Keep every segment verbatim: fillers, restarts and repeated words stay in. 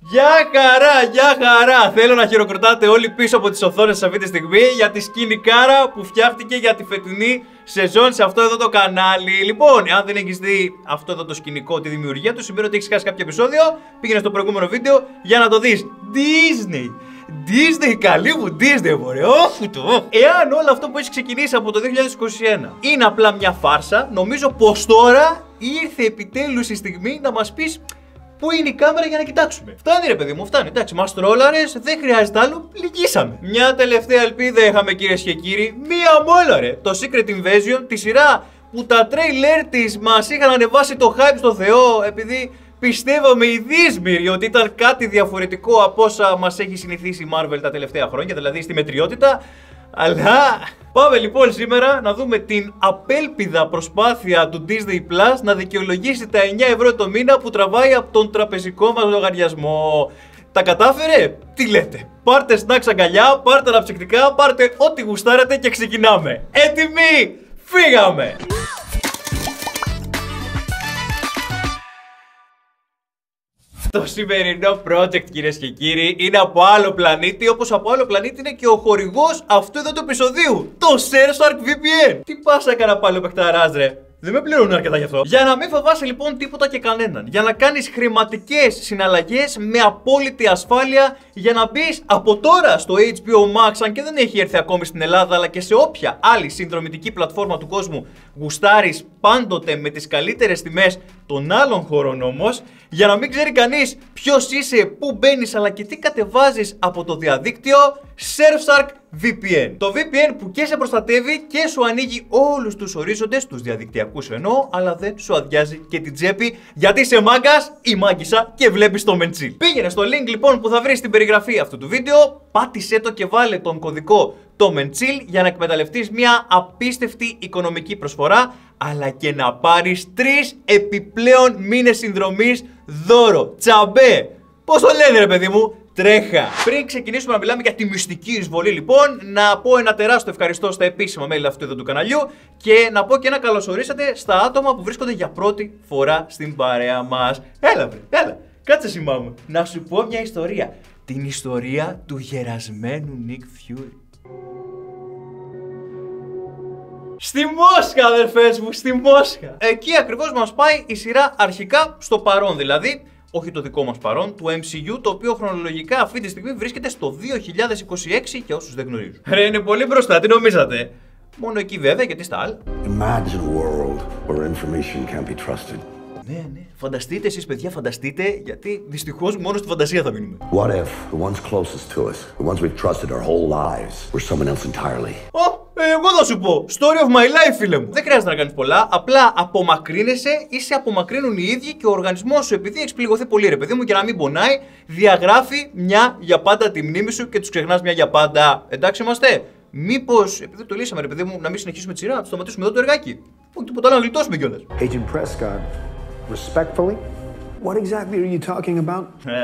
Γεια χαρά, γεια χαρά! Θέλω να χειροκροτάτε όλοι πίσω από τις οθόνες αυτή τη στιγμή για τη σκηνικάρα που φτιάχτηκε για τη φετινή σεζόν σε αυτό εδώ το κανάλι. Λοιπόν, αν δεν έχεις δει αυτό εδώ το σκηνικό, τη δημιουργία του, σημαίνει ότι έχεις χάσει κάποιο επεισόδιο. Πήγαινε στο προηγούμενο βίντεο για να το δεις. Disney! Disney, καλή μου Disney, μωρέ, όφου το. Εάν όλο αυτό που έχει ξεκινήσει από το δύο χιλιάδες είκοσι ένα είναι απλά μια φάρσα, νομίζω πως τώρα ήρθε επιτέλους η στιγμή να μας πεις πού είναι η κάμερα για να κοιτάξουμε. Φτάνει ρε παιδί μου, φτάνει. Εντάξει, μας τρόλαρες, δεν χρειάζεται άλλο, λυγίσαμε. Μια τελευταία ελπίδα είχαμε κυρίες και κύριοι, μία μόνο ρε. Το Secret Invasion, τη σειρά που τα τρέιλερ της μας είχαν ανεβάσει το hype στο Θεό, επειδή πιστεύαμε οι δύσμυροι ότι ήταν κάτι διαφορετικό από όσα μας έχει συνηθίσει η Marvel τα τελευταία χρόνια, δηλαδή στη μετριότητα. Αλλά πάμε λοιπόν σήμερα να δούμε την απέλπιδα προσπάθεια του Disney Plus να δικαιολογήσει τα εννιά ευρώ το μήνα που τραβάει από τον τραπεζικό μας λογαριασμό. Τα κατάφερε? Τι λέτε? Πάρτε snacks αγκαλιά, πάρτε αναψυκτικά, πάρτε ό,τι γουστάρετε και ξεκινάμε. Έτοιμοι? Φύγαμε! Το σημερινό project, κυρίες και κύριοι, είναι από άλλο πλανήτη, όπως από άλλο πλανήτη είναι και ο χορηγός αυτού εδώ του επεισοδίου, το Surfshark βι πι εν. Τι πας έκανα πάλι ο παιχταράς ρε? Δεν με πληρώνουν αρκετά γι' αυτό. Για να μην φοβάσαι λοιπόν τίποτα και κανέναν. Για να κάνεις χρηματικές συναλλαγές με απόλυτη ασφάλεια. Για να μπεις από τώρα στο έιτς μπι ο Max, αν και δεν έχει έρθει ακόμη στην Ελλάδα, αλλά και σε όποια άλλη συνδρομητική πλατφόρμα του κόσμου γουστάρεις, πάντοτε με τις καλύτερες τιμές των άλλων χωρών όμως. Για να μην ξέρει κανείς ποιος είσαι, πού μπαίνεις, αλλά και τι κατεβάζεις από το διαδίκτυο, Surfshark βι πι εν. Το βι πι εν που και σε προστατεύει και σου ανοίγει όλους τους ορίζοντες, τους διαδικτυακούς εννοώ, αλλά δεν σου αδειάζει και την τσέπη, γιατί είσαι μάγκας ή μάγκισσα και βλέπεις το Menchill. Πήγαινε στο link λοιπόν που θα βρεις στην περιγραφή αυτού του βίντεο, πάτησέ το και βάλε τον κωδικό το Menchill για να εκμεταλλευτείς μια απίστευτη οικονομική προσφορά, αλλά και να πάρεις τρεις επιπλέον μήνες συνδρομής δώρο. Τσαμπέ! Πώς το λένε ρε παιδί μου? Τρέχα! Πριν ξεκινήσουμε να μιλάμε για τη μυστική εισβολή λοιπόν, να πω ένα τεράστιο ευχαριστώ στα επίσημα μέλη αυτού εδώ του καναλιού και να πω και ένα καλωσορίσατε στα άτομα που βρίσκονται για πρώτη φορά στην παρέα μας. Έλα βρε, έλα, κάτσε σημά μου. Να σου πω μια ιστορία. Την ιστορία του γερασμένου Nick Fury. Στη Μόσχα, αδερφές μου, στη Μόσχα. Εκεί ακριβώς μας πάει η σειρά αρχικά στο παρόν, δηλαδή, όχι το δικό μας παρόν, του εμ σι γιου, το οποίο χρονολογικά αυτή τη στιγμή βρίσκεται στο δύο χιλιάδες είκοσι έξι για όσους δεν γνωρίζουν. Ρε, είναι πολύ μπροστά, τι νομίζατε? Μόνο εκεί βέβαια, γιατί στα άλλα. Imagine a world where information can't be trusted. Ναι, ναι. Φανταστείτε εσείς, παιδιά, φανταστείτε, γιατί δυστυχώς μόνο στη φαντασία θα μείνουμε. What if the ones closest to us, the ones we've trusted our whole lives, were someone else entirely? Ω, εγώ θα σου πω. Story of my life, φίλε μου. Δεν χρειάζεται να κάνεις πολλά. Απλά απομακρύνεσαι ή σε απομακρύνουν οι ίδιοι και ο οργανισμός σου, επειδή έχει πληγωθεί πολύ, ρε παιδί μου, και να μην πονάει, διαγράφει μια για πάντα τη μνήμη σου και τους ξεχνάς μια για πάντα. Εντάξει είμαστε? Μήπως, επειδή το λύσαμε, ρε παιδί μου, να μην συνεχίσουμε τη σειρά, να σταματήσουμε εδώ το εργάκι. Όχι τίποτα άλλο, να γλιτώσουμε κιόλας. Agent Prescott, respectfully, what exactly are you talking about?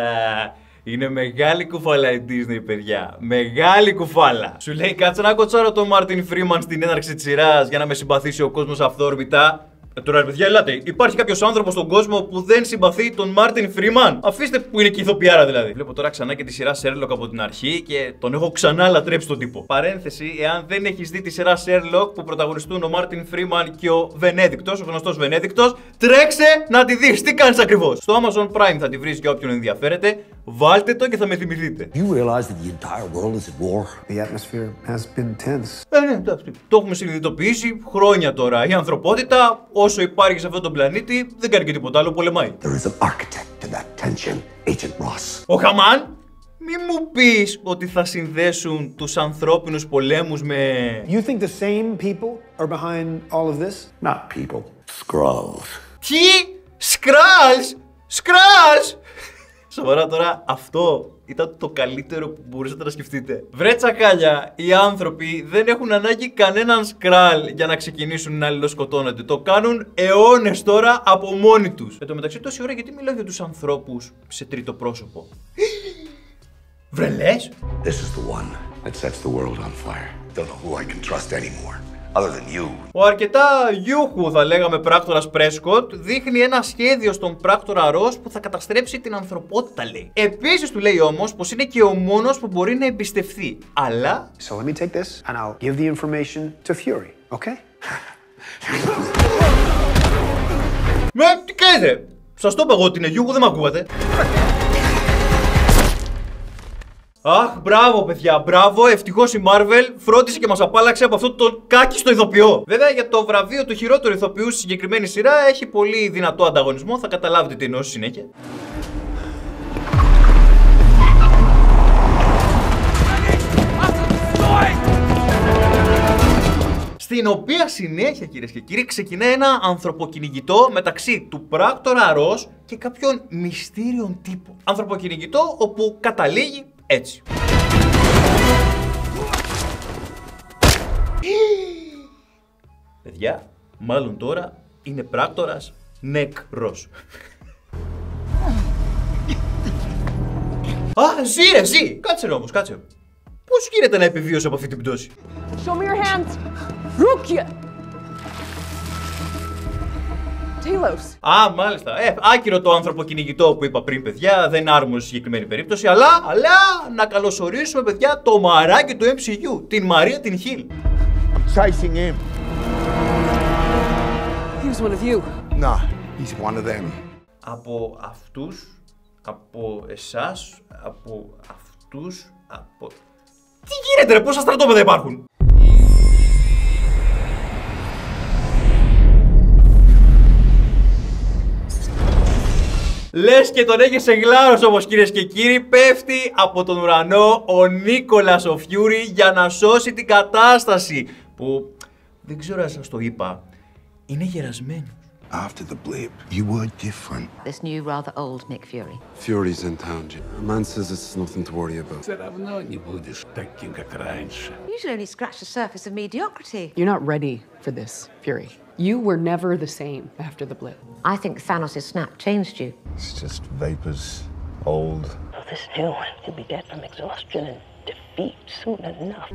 Είναι μεγάλη κουφάλα η Disney, παιδιά. Μεγάλη κουφάλα. Σου λέει κάτσε να κοτσάρω τον Μάρτιν Φρίμαν στην έναρξη της σειράς για να με συμπαθήσει ο κόσμος αυθόρμητα. Ε, τώρα, παιδιά, ελάτε. Υπάρχει κάποιος άνθρωπος στον κόσμο που δεν συμπαθεί τον Μάρτιν Φρίμαν? Αφήστε που είναι και ηθοποιάρα δηλαδή. Βλέπω τώρα ξανά και τη σειρά Sherlock από την αρχή και τον έχω ξανά λατρέψει τον τύπο. Παρένθεση, εάν δεν έχεις δει τη σειρά Sherlock που πρωταγωνιστούν ο Μάρτιν Φρίμαν και ο Βενέδικτος, ο γνωστός Βενέδικτος, τρέξε να τη δεις. Τι κάνεις ακριβώς? Στο Amazon Prime θα τη βρεις για όποιον ενδιαφέρεται. Βάλτε το και θα με θυμηθείτε. You realize that the entire world is at war? The atmosphere has been tense. Ε, ναι, εντάξει. Το έχουμε συνειδητοποιήσει χρόνια τώρα. Η ανθρωπότητα, όσο υπάρχει σε αυτόν τον πλανήτη, δεν κάνει και τίποτα άλλο, πολεμάει. There is an architect to that tension, Agent Ross. Ο Χαμάν, μη μου πεις ότι θα συνδέσουν τους ανθρώπινους πολέμους με... You think the same people are behind all of this? Not people. Skrulls. Τι? Σκράλς! Σκράλς! Σοβαρά τώρα, αυτό ήταν το καλύτερο που μπορούσατε να σκεφτείτε. Βρε τσακάλια, οι άνθρωποι δεν έχουν ανάγκη κανέναν σκράλ για να ξεκινήσουν να αλληλοσκοτώνονται. Το κάνουν αιώνες τώρα από μόνοι τους. Εν τω μεταξύ, τόση ώρα γιατί μιλάω για τους ανθρώπους σε τρίτο πρόσωπο? Βρε λες? This is the one that sets the world on fire. Don't know who I can trust anymore. other than you. Ο αρκετά γιούχου, θα λέγαμε, πράκτορας Πρέσκοτ δείχνει ένα σχέδιο στον πράκτορα Ρος που θα καταστρέψει την ανθρωπότητα, λέει. Επίσης του λέει όμως πως είναι και ο μόνος που μπορεί να εμπιστευθεί. Αλλά... So let me take this and I'll give the information to Fury, okay? Με, τι κάνετε! Σας το είπα εγώ ότι είναι γιούχου, δεν μ' ακούγατε. Αχ, μπράβο παιδιά, μπράβο, ευτυχώς η Marvel φρόντισε και μας απάλλαξε από αυτό το κάκιστο ηθοποιό. Βέβαια για το βραβείο του χειρότερου ηθοποιού στη συγκεκριμένη σειρά έχει πολύ δυνατό ανταγωνισμό, θα καταλάβετε τι εννοώ στη συνέχεια. Στην οποία συνέχεια, κυρίες και κύριοι, ξεκινάει ένα ανθρωποκυνηγητό μεταξύ του πράκτορα Ρος και κάποιων μυστήριων τύπων. Ανθρωποκυνηγητό όπου καταλήγει έτσι. Παιδιά, μάλλον τώρα είναι πράκτορας νεκρός. Α, ζει ρε, ζει! Κάτσε ρε όμως, κάτσε. Πώς γίνεται να επιβίωσε από αυτή την πτώση? Show me your hands. Rukia. Talos. Α, μάλιστα. Ε, άκυρο το ανθρωποκυνηγητό που είπα πριν, παιδιά. Δεν είναι άρμοστο στη συγκεκριμένη περίπτωση. Αλλά, αλλά να καλωσορίσουμε, παιδιά, το μαράκι του εμ σι γιου. Την Μαρία την Χιλ. Chasing him. He was one of you. Nah, he's one of them. Από αυτούς, από εσάς, από αυτούς, από... Τι γίνεται ρε, πόσα στρατόπεδα υπάρχουν? Λες και τον έχει σε γλάρος όμως, κυρίες και κύριοι, πέφτει από τον ουρανό ο Νίκολας ο Φιούρι για να σώσει την κατάσταση. Που δεν ξέρω αν σας το είπα, είναι γερασμένος. After the blip, you were different. This new, rather old Nick Fury. Fury's in town, Jim. A man says it's nothing to worry about. Usually only scratch the surface of mediocrity. You're not ready for this, Fury. You were never the same after the blip. I think Thanos' snap changed you. It's just vapors, old. Well, this new one could be dead from exhaustion and defeat soon enough.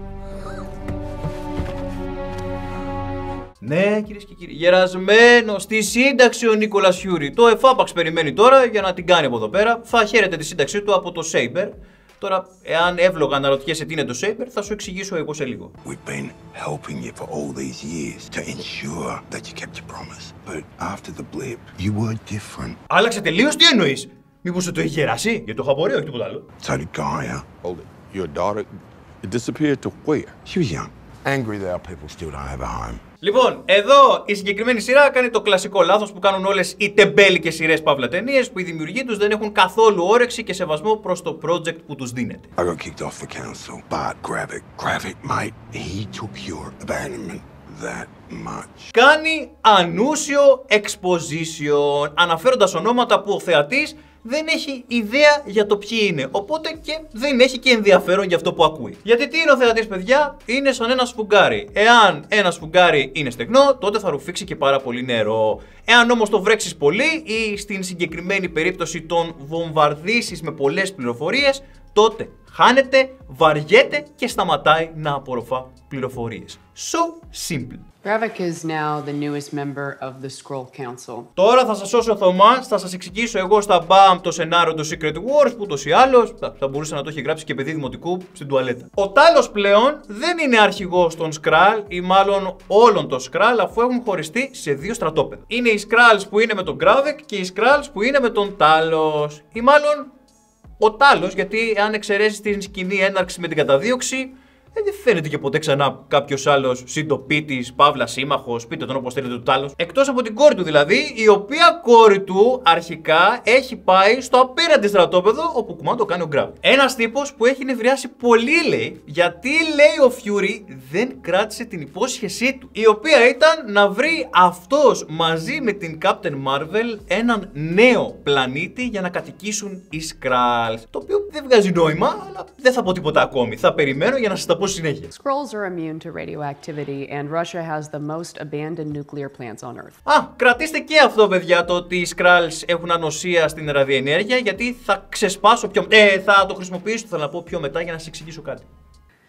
Ναι, κυρίες και κύριοι, γερασμένο στη σύνταξη ο Νίκολας Φιούρι. Το εφάπαξ περιμένει τώρα για να την κάνει από εδώ πέρα. Θα χαίρεται τη σύνταξή του από το Saber. Τώρα, εάν εύλογα να ρωτιέσαι τι είναι το Saber, θα σου εξηγήσω εγώ σε λίγο. We've been helping you for all these years to ensure that you kept your promise. But after the blip, you were different. Άλλαξε τελείως, τι εννοείς? Μήπως σου το έχει γεράσει? Γιατί το είχα απορία, όχι τίποτα άλλο. So did Gaia. Hold it. Your daughter, it disappeared to where? She was young. Angry that our people still don't have a home. Λοιπόν, εδώ η συγκεκριμένη σειρά κάνει το κλασικό λάθος που κάνουν όλες οι τεμπέλικες σειρές παύλα ταινίες, που οι δημιουργοί τους δεν έχουν καθόλου όρεξη και σεβασμό προς το project που τους δίνεται. I got kicked off the council, but Gravik, Gravik, mate, he took your abandonment that much. Κάνει ανούσιο exposition, αναφέροντας ονόματα που ο θεατής δεν έχει ιδέα για το ποιοι είναι, οπότε και δεν έχει και ενδιαφέρον για αυτό που ακούει. Γιατί τι είναι ο θεατής, παιδιά? Είναι σαν ένα σφουγγάρι. Εάν ένα σφουγγάρι είναι στεγνό, τότε θα ρουφήξει και πάρα πολύ νερό. Εάν όμως το βρέξεις πολύ ή στην συγκεκριμένη περίπτωση τον βομβαρδίσεις με πολλές πληροφορίες, τότε χάνεται, βαριέται και σταματάει να απορροφά πληροφορίες. So simple. Gravik is now the newest member of the Skrull Council. Τώρα θα σας σώσω ο Θωμάς, θα σας εξηγήσω εγώ στα μπαμ το σενάριο του Secret Wars που ούτως ή άλλως θα, θα μπορούσε να το έχει γράψει και παιδί δημοτικού στην τουαλέτα. Ο Τάλος πλέον δεν είναι αρχηγός των Skrull ή μάλλον όλων των Skrull, αφού έχουν χωριστεί σε δύο στρατόπεδα. Είναι οι Skrulls που είναι με τον Gravik και οι Skrulls που είναι με τον Τάλος. Ή μάλλον ο Τάλος, γιατί αν εξαιρέσεις την σκηνή έναρξη με την καταδίωξη, δεν φαίνεται και ποτέ ξανά κάποιος άλλος συντοπίτης, παύλα σύμμαχος, πείτε τον όπως θέλετε του Τάλος. Εκτός από την κόρη του δηλαδή, η οποία κόρη του αρχικά έχει πάει στο απέναντι στρατόπεδο όπου κουμάντο κάνει ο Gravik. Ένας τύπος που έχει νευριάσει πολύ, λέει, γιατί λέει ο Fury δεν κράτησε την υπόσχεσή του, η οποία ήταν να βρει αυτός μαζί με την Captain Marvel έναν νέο πλανήτη για να κατοικήσουν οι Skrulls. Το οποίο δεν βγάζει νόημα, αλλά δεν θα πω τίποτα ακόμη. Θα περιμένω για να σας τα πω συνέχεια. Skrulls are immune to radioactivity and Russia has the most abandoned nuclear plants on Earth. Α, κρατήστε και αυτό, παιδιά, το ότι οι Skrulls έχουν ανοσία στην ραδιενέργεια, γιατί θα ξεσπάσω πιο... Ε, θα το χρησιμοποιήσω, θέλω να πω πιο μετά για να σας εξηγήσω κάτι.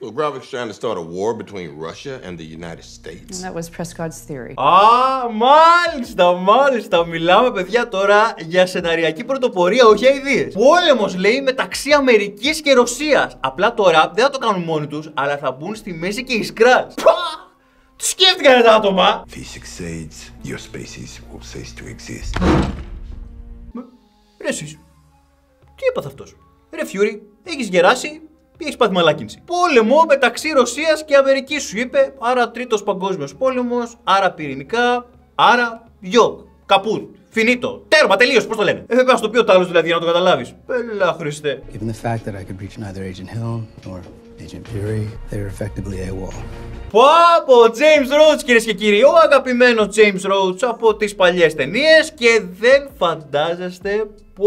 Well, Gravik's trying to start a war between Russia and the United States. And that was Prescott's theory. Α, μάλιστα, μάλιστα. Μιλάμε, παιδιά, τώρα για σεναριακή πρωτοπορία, όχι για ιδέες. Πόλεμος, λέει, μεταξύ Αμερικής και Ρωσίας. Απλά τώρα δεν θα το κάνουν μόνοι τους, αλλά θα μπουν στη μέση και οι Skrulls. Τι σκέφτηκαν τα άτομα! If he succeeds, your species will cease to exist. Ρε εσείς, τι έπαθε αυτός? Ρε Φιούρι, έχεις γεράσει ή έχεις πάθει μαλάκινση? Πόλεμο μεταξύ Ρωσίας και Αμερικής σου είπε, άρα τρίτος παγκόσμιος πόλεμος, άρα πυρηνικά, άρα γιοκ, καπούτ, φινίτο, τέρμα, τελείως, πώς το λένε. Ε, πρέπει να στο πει ο τάλος δηλαδή για να το καταλάβεις. Πέλα Χριστέ. Given the fact that I could reach neither Agent Hill nor Agent Fury, they were effectively AWOL. Πω από ο James Rhodes, κυρίες και κύριοι, ο αγαπημένος James Rhodes από τις παλιές ταινίες, και δεν φαντάζεστε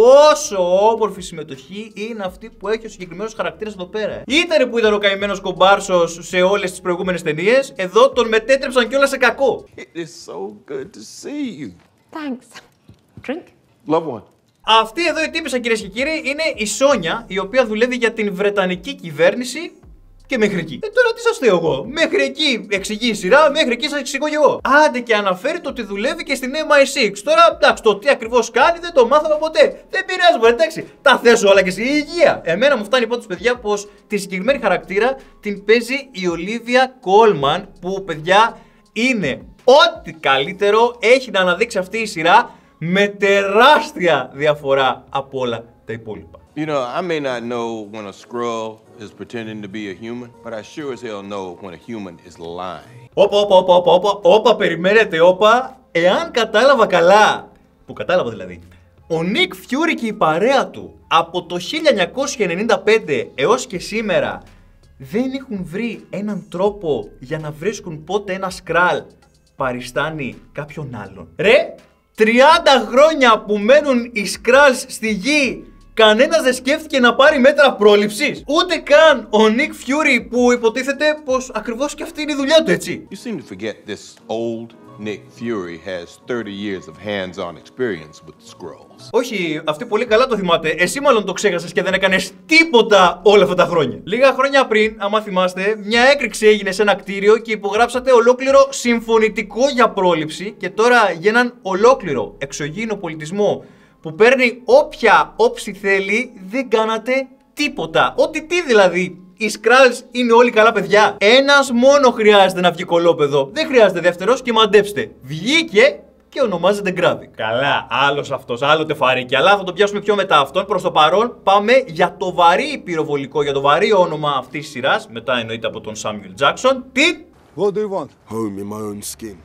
πόσο όμορφη συμμετοχή είναι αυτή που έχει ο συγκεκριμένος χαρακτήρας εδώ πέρα. Ήταν που ήταν ο καημένος κομπάρσος σε όλες τις προηγούμενες ταινίες, εδώ τον μετέτρεψαν κιόλας σε κακό. It is so good to see you. Thanks. Drink? Love one. Αυτή εδώ η τύπισσα, κυρίες και κύριοι, είναι η Σόνια, η οποία δουλεύει για την Βρετανική κυβέρνηση. Και μέχρι εκεί. Ε, τώρα τι σας λέω εγώ. Μέχρι εκεί εξηγεί η σειρά, μέχρι εκεί σας εξηγώ και εγώ. Άντε και αναφέρει το ότι δουλεύει και στην εμ άι σιξ. Τώρα, εντάξει, το τι ακριβώς κάνει δεν το μάθαμε ποτέ. Δεν πειράζει, μωρέ, εντάξει. Τα θέσω όλα και στη υγεία. Εμένα μου φτάνει πάντως, παιδιά, πως τη συγκεκριμένη χαρακτήρα την παίζει η Ολίβια Κόλμαν, που, παιδιά, είναι ό,τι καλύτερο έχει να αναδείξει αυτή η σειρά, με τεράστια διαφορά από όλα τα υπόλοιπα. You know, I may not know when a Skrull is pretending to be a human, but I sure as hell know when a human is lying. Όπα, όπα, όπα, όπα, όπα, όπα, περιμένετε, όπα. Εάν κατάλαβα καλά, που κατάλαβα δηλαδή, ο Nick Fury και η παρέα του από το χίλια εννιακόσια ενενήντα πέντε έως και σήμερα δεν έχουν βρει έναν τρόπο για να βρίσκουν πότε ένα Skrull παριστάνει κάποιον άλλον. Ρε, τριάντα χρόνια που μένουν οι Skrulls στη γη, κανένας δεν σκέφτηκε να πάρει μέτρα πρόληψης. Ούτε καν ο Nick Fury, που υποτίθεται πως ακριβώς και αυτή είναι η δουλειά του, έτσι. You seem to forget this old Nick Fury has thirty years of hands-on experience with the Skrulls. Όχι, αυτή πολύ καλά το θυμάται. Εσύ μάλλον το ξέχασες και δεν έκανες τίποτα όλα αυτά τα χρόνια. Λίγα χρόνια πριν, άμα θυμάστε, μια έκρηξη έγινε σε ένα κτίριο και υπογράψατε ολόκληρο συμφωνητικό για πρόληψη, και τώρα για έναν ολόκληρο εξωγήινο πολιτισμό που παίρνει όποια όψη θέλει, δεν κάνατε τίποτα. Ό,τι τι δηλαδή. Οι Skrulls είναι όλοι καλά παιδιά. Ένας μόνο χρειάζεται να βγει κολόπεδο. Δεν χρειάζεται δεύτερος, και μαντέψτε. Βγήκε και ονομάζεται Gravik. Καλά, άλλος αυτός, άλλο τεφαρίκι. Αλλά θα το πιάσουμε πιο μετά αυτόν. Προς το παρόν πάμε για το βαρύ πυροβολικό, για το βαρύ όνομα αυτής της σειράς. Μετά εννοείται από τον Samuel Jackson. Τι? What do you want? Home in my own skin.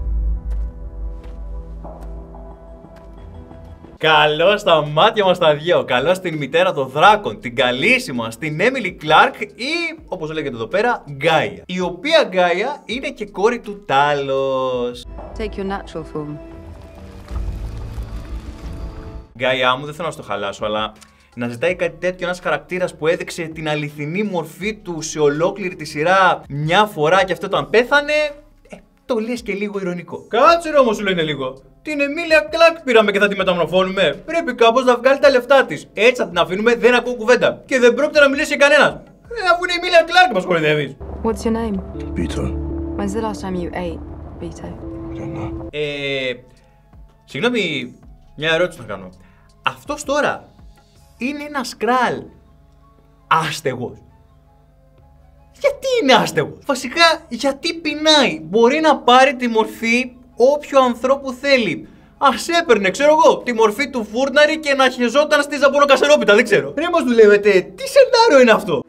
Καλώς στα μάτια μας τα δυο. Καλώς στην μητέρα των δράκων, την καλήσιμη μας, την Emily Clark, ή όπως λέγεται εδώ πέρα, Γκάια. Η οποία Γκάια είναι και κόρη του Τάλος. Take your natural form. Γκάια μου, δεν θέλω να στο χαλάσω, αλλά να ζητάει κάτι τέτοιο ένας χαρακτήρας που έδειξε την αληθινή μορφή του σε ολόκληρη τη σειρά μια φορά, και αυτό όταν πέθανε, ε, το λες και λίγο ειρωνικό. Κάτσε ρε όμως, σου λένε λίγο. Την Εμίλια Κλάρκ πήραμε και θα τη μεταμορφώνουμε. Πρέπει κάπως να βγάλει τα λεφτά της. Έτσι θα την αφήνουμε, δεν ακούω κουβέντα. Και δεν πρόκειται να μιλήσει κανένας. Ε, αφού είναι η Εμίλια Κλάρκ, μας κοροϊδεύεις. What's your name? Peter. When's the last time you ate, Vito? I don't know. Ε, συγγνώμη, μια ερώτηση να κάνω. Αυτός τώρα είναι ένα Skrull άστεγος? Γιατί είναι άστεγος? Βασικά, γιατί πεινάει? Μπορεί να πάρει τη μορφή όποιου ανθρώπου θέλει. Ας έπαιρνε, ξέρω εγώ, τη μορφή του φούρναρη και να χεζόταν στη ζαμπονοκασερόπιτα, δεν ξέρω. Ρε μας δουλεύετε, τι σενάριο είναι αυτό?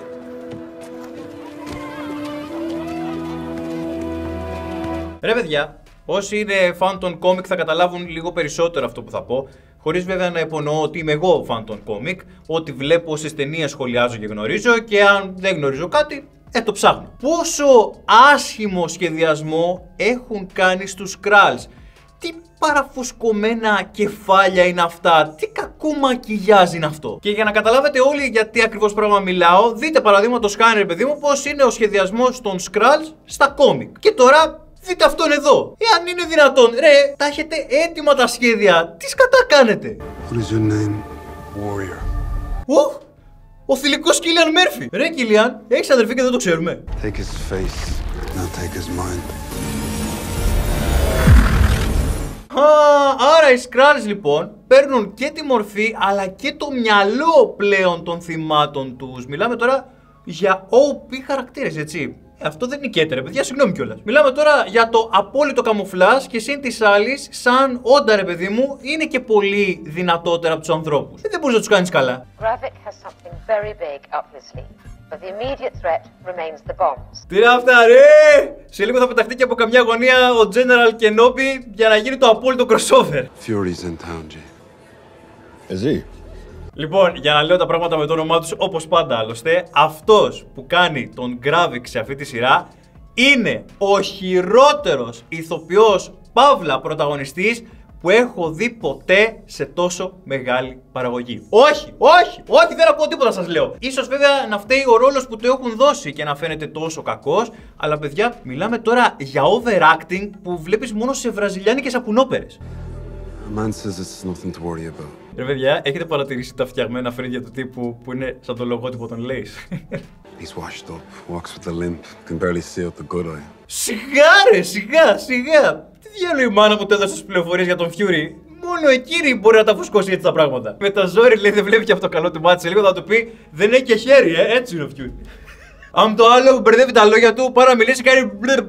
Ρε παιδιά, όσοι είναι φαν των κόμικ θα καταλάβουν λίγο περισσότερο αυτό που θα πω. Χωρίς βέβαια να υπονοώ ότι είμαι εγώ φαν των κόμικ. Ό,τι βλέπω στις ταινίες σχολιάζω και γνωρίζω, και αν δεν γνωρίζω κάτι, ε, το ψάχνω. Πόσο άσχημο σχεδιασμό έχουν κάνει στους Skrulls. Τι παραφουσκωμένα κεφάλια είναι αυτά, τι κακό μακιγιάζ είναι αυτό. Και για να καταλάβετε όλοι γιατί ακριβώς πράγμα μιλάω, δείτε παραδείγματος χάρη, ρε παιδί μου, πώς είναι ο σχεδιασμός των Skrulls στα κόμικ. Και τώρα δείτε αυτόν εδώ. Εάν είναι δυνατόν, ρε, τα έχετε έτοιμα τα σχέδια, τι σκατά κάνετε? What is your name? Warrior. Ουφ, Ο θηλυκός Κίλιαν Μέρφυ. Ρε Κίλιαν, έχεις αδερφή και δεν το ξέρουμε. Take his face, now take his mind. Α, άρα οι Skrulls λοιπόν παίρνουν και τη μορφή αλλά και το μυαλό πλέον των θυμάτων τους. Μιλάμε τώρα για ο πι χαρακτήρες, έτσι. Ε, αυτό δεν νικέται, ρε παιδιά, συγγνώμη κιόλας. Μιλάμε τώρα για το απόλυτο καμουφλάζ και συν της άλλης, σαν όντα, ρε παιδί μου, είναι και πολύ δυνατότερα από τους ανθρώπους. Ε, δεν μπορείς να τους κάνεις καλά. Gravik has something very big up his sleeve, but the immediate threat remains the bombs. Τι είναι αυτά, ρε! Σε λίγο θα πεταχτεί και από καμιά γωνία ο General Kenobi για να γίνει το απόλυτο crossover. Fury's in town, G. Is he? Λοιπόν, για να λέω τα πράγματα με το όνομά τους όπως πάντα άλλωστε, αυτός που κάνει τον Gravik σε αυτή τη σειρά είναι ο χειρότερος ηθοποιός παύλα πρωταγωνιστής που έχω δει ποτέ σε τόσο μεγάλη παραγωγή. Όχι, όχι, όχι, δεν ακούω τίποτα σας λέω. Ίσως βέβαια να φταίει ο ρόλος που του έχουν δώσει και να φαίνεται τόσο κακός, αλλά παιδιά, μιλάμε τώρα για overacting που βλέπεις μόνο σε βραζιλιάνικες σαπουνόπερες. A man says it's nothing to worry about. Ρε παιδιά, έχετε παρατηρήσει τα φτιαγμένα φρύδια του τύπου που είναι σαν το λογότυπο των Lays? He's washed up, walks with a limp, can barely see out the good eye. Σιγά ρε, σιγά, σιγά. Τι διάλογο η μάνα μου του έδωσε τις πληροφορίες για τον Fury? Μόνο εκείνη μπορεί να τα φουσκώσει έτσι τα πράγματα. Με τα ζόρι λέει δεν βλέπει και αυτό το καλό του μάτι. Σε λίγο θα του πει δεν έχει και χέρι, ε, έτσι είναι ο Fury. Αν το άλλο μπερδεύει τα λόγια του, πάρα να μιλήσει κάνει.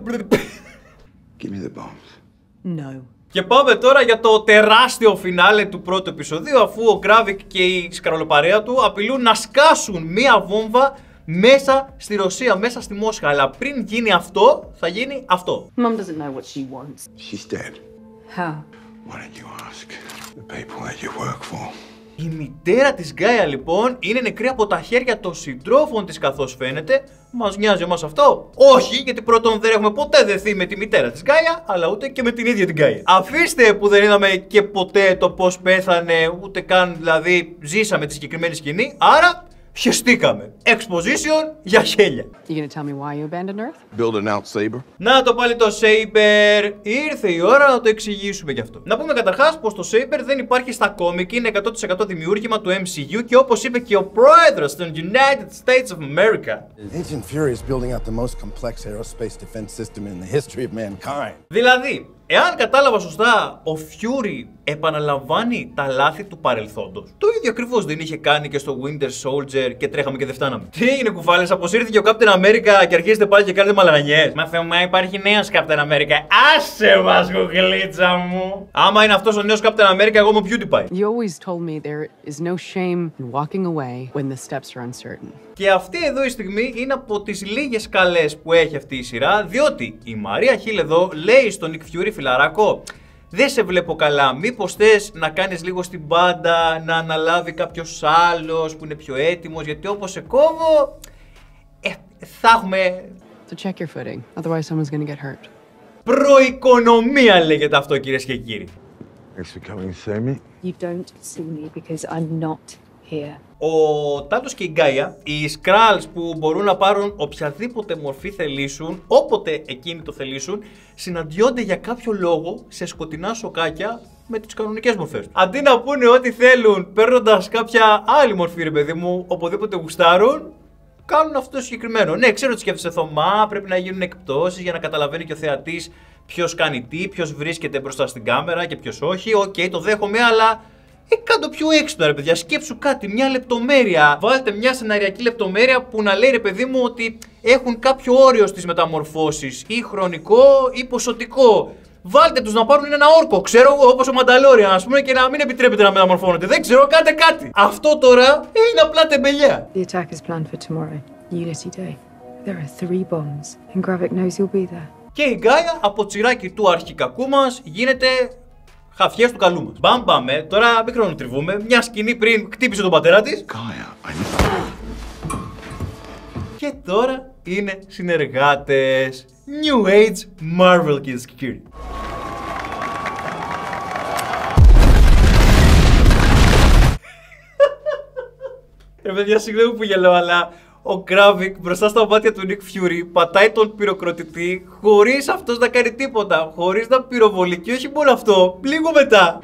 Give me the bombs. No. Και πάμε τώρα για το τεράστιο φινάλε του πρώτου επεισοδίου, αφού ο Gravik και η σκαρολοπαρέα του απειλούν να σκάσουν μία βόμβα μέσα στη Ρωσία, μέσα στη Μόσχα. Αλλά πριν γίνει αυτό, θα γίνει αυτό. Mum doesn't know what she wants. She's dead. How? Why don't you ask the people that you work for? Η μητέρα της Γκάια λοιπόν είναι νεκρή από τα χέρια των συντρόφων της, καθώς φαίνεται. Μας νοιάζει εμάς αυτό? Όχι, γιατί πρώτον δεν έχουμε ποτέ δεθεί με τη μητέρα της Γκάια, αλλά ούτε και με την ίδια την Γκάια. Αφήστε που δεν είδαμε και ποτέ το πώς πέθανε, ούτε καν δηλαδή ζήσαμε τη συγκεκριμένη σκηνή, άρα χεστήκαμε. Exposition για χέλια. You gonna tell me why you abandoned Earth? Build an out saber. Να το πάλι το Saber. Ήρθε η ώρα να το εξηγήσουμε γι' αυτό. Να πούμε καταρχάς πως το Saber δεν υπάρχει στα κόμικ, είναι εκατό τοις εκατό δημιούργημα του εμ σι γιου και όπως είπε και ο πρόεδρος των United States of America. Agent Fury is building out the most complex aerospace defense system in the history of mankind. Δηλαδή, εάν κατάλαβα σωστά, ο Fury επαναλαμβάνει τα λάθη του παρελθόντος. Το ίδιο ακριβώς δεν είχε κάνει και στο Winter Soldier και τρέχαμε και δεν φτάναμε. Τι έγινε κουφάλες, αποσύρθηκε ο Captain America και αρχίζετε πάλι και κάνετε μαλαγανιές? Μα Θεομά, υπάρχει νέος Captain America. Άσε μας γουγλίτσα μου. Άμα είναι αυτός ο νέος Captain America, εγώ είμαι ο PewDiePie. You always told me there is no shame in walking away when the steps are uncertain. Και αυτή εδώ η στιγμή είναι από τις λίγες καλές που έχει αυτή η σειρά, διότι η Μαρία Χίλ εδώ λέει στον Nick Fury, φιλαράκο, δεν σε βλέπω καλά, μήπως θες να κάνεις λίγο στην πάντα, να αναλάβει κάποιος άλλος που είναι πιο έτοιμος, γιατί όπως σε κόβω, ε, θα έχουμε... So check your footing, otherwise someone's gonna get hurt. Προοικονομία λέγεται αυτό, κυρίες και κύριοι. Thanks for coming to see me. You don't see me because I'm not here. Ο Τάλος και η Γκάια, οι Skrulls που μπορούν να πάρουν οποιαδήποτε μορφή θελήσουν, όποτε εκείνοι το θελήσουν, συναντιόνται για κάποιο λόγο σε σκοτεινά σοκάκια με τις κανονικές μορφές. Αντί να πούνε ό,τι θέλουν παίρνοντας κάποια άλλη μορφή, ρε παιδί μου, οπουδήποτε γουστάρουν, κάνουν αυτό το συγκεκριμένο. Ναι, ξέρω ότι σκέφτεσαι Θωμά, πρέπει να γίνουν εκπτώσεις για να καταλαβαίνει και ο θεατής ποιος κάνει τι, ποιος βρίσκεται μπροστά στην κάμερα και ποιος όχι. Οκ, okay, το δέχομαι, αλλά. Ε, κάντο πιο έξυπνα, ρε παιδιά. Σκέψου κάτι, μια λεπτομέρεια. Βάλτε μια σεναριακή λεπτομέρεια που να λέει, ρε παιδί μου, ότι έχουν κάποιο όριο στις μεταμορφώσεις, ή χρονικό ή ποσοτικό. Βάλτε τους να πάρουν ένα όρκο, ξέρω εγώ, όπως ο Μανταλόριαν, ας πούμε, και να μην επιτρέπεται να μεταμορφώνεται. Δεν ξέρω, κάντε κάτι. Αυτό τώρα ε, είναι απλά τεμπελιά. The attack is planned for tomorrow, Unity Day. There are three bombs, and Gravik knows you'll be there. Και η Γκάια από τσιράκι του αρχικακού μας γίνεται χαφιές του καλού μας. Μπαμ, μπαμ, ε. Τώρα μην χρονοτριβούμε. Μια σκηνή πριν χτύπησε τον πατέρα της. Gaia, I know. Και τώρα είναι συνεργάτες. New Age Marvel, κυρίες και κύριοι. Ρε παιδιά, συγγνώμη που γελάω, αλλά ο Gravik μπροστά στα μάτια του Nick Fury πατάει τον πυροκροτητή χωρίς αυτός να κάνει τίποτα, χωρίς να πυροβολεί, και όχι μόνο αυτό, λίγο μετά.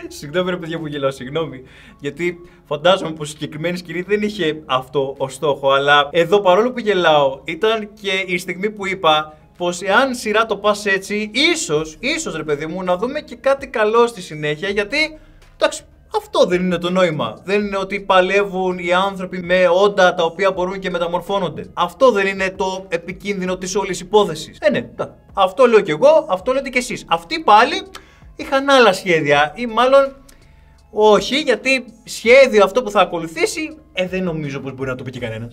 Συγγνώμη ρε παιδιά που γελάω, συγγνώμη. Γιατί φαντάζομαι πως η συγκεκριμένη σκηνή δεν είχε αυτό ως στόχο. Αλλά εδώ παρόλο που γελάω, ήταν και η στιγμή που είπα πως εάν σειρά το πας έτσι, ίσως, ίσως ρε παιδί μου, να δούμε και κάτι καλό στη συνέχεια. Γιατί, εντάξει, αυτό δεν είναι το νόημα. Δεν είναι ότι παλεύουν οι άνθρωποι με όντα τα οποία μπορούν και μεταμορφώνονται. Αυτό δεν είναι το επικίνδυνο της όλης υπόθεσης. Ε, ναι, αυτό λέω κι εγώ, αυτό λέτε κι εσείς. Αυτοί πάλι είχαν άλλα σχέδια ή μάλλον όχι, γιατί σχέδιο αυτό που θα ακολουθήσει, ε, δεν νομίζω πως μπορεί να το πει και κανένας.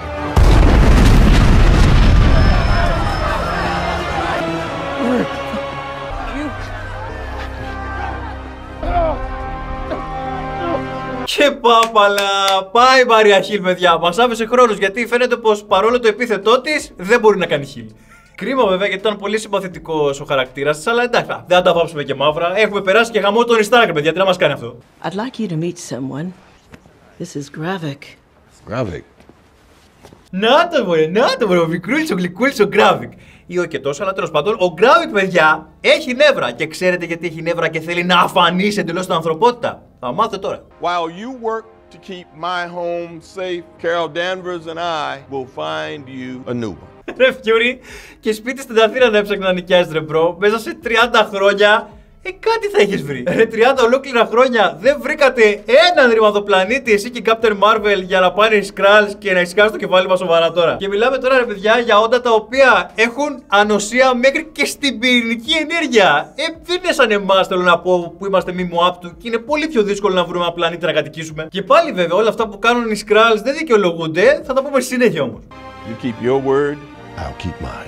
Και πάπαλα, πάει η Μάρια Χιλ, παιδιά. Μας άφησε χρόνος γιατί φαίνεται πως παρόλο το επίθετό της δεν μπορεί να κάνει χιλ. Κρίμα βέβαια γιατί ήταν πολύ συμπαθητικός ο χαρακτήρας της, αλλά εντάξει, δεν θα τα βάψουμε και μαύρα. Έχουμε περάσει και χαμό τον Stark, παιδιά. Τι να μας κάνει αυτό. I'd like you to meet someone. This is Gravik. Gravik. Να το μωρέ, να το μωρέ, ο μικρούλης, ο γλυκούλης, ο Gravik. Ή όχι και τόσο, αλλά τέλος πάντων, ο Gravik, παιδιά, έχει νεύρα. Και ξέρετε γιατί έχει νεύρα και θέλει να αφανίσει εντελώς την ανθρωπότητα. Θα μάθετε τώρα. While you work to keep my home safe, Carol Danvers and I will find you a new one. Ρε Φιούρι, και σπίτι στην Αθήνα να έψαχνε να νοικιάζει ρε μπρο, μέσα σε τριάντα χρόνια, ε κάτι θα έχεις βρει. Ρε τριάντα ολόκληρα χρόνια δεν βρήκατε έναν ρημαδοπλανήτη εσύ και η Captain Marvel για να πάνε οι Skrulls και να ησυχάσει το κεφάλι μας σοβαρά τώρα. Και μιλάμε τώρα ρε παιδιά για όντα τα οποία έχουν ανοσία μέχρι και στην πυρηνική ενέργεια. Ε, δεν είναι σαν εμάς, θέλω να πω, που είμαστε μη μου άπτου και είναι πολύ πιο δύσκολο να βρούμε ένα πλανήτη να κατοικήσουμε. Και πάλι βέβαια όλα αυτά που κάνουν οι Skrulls δεν δικαιολογούνται, θα τα πούμε στη συνέχεια όμως. You keep your word, I'll keep mine.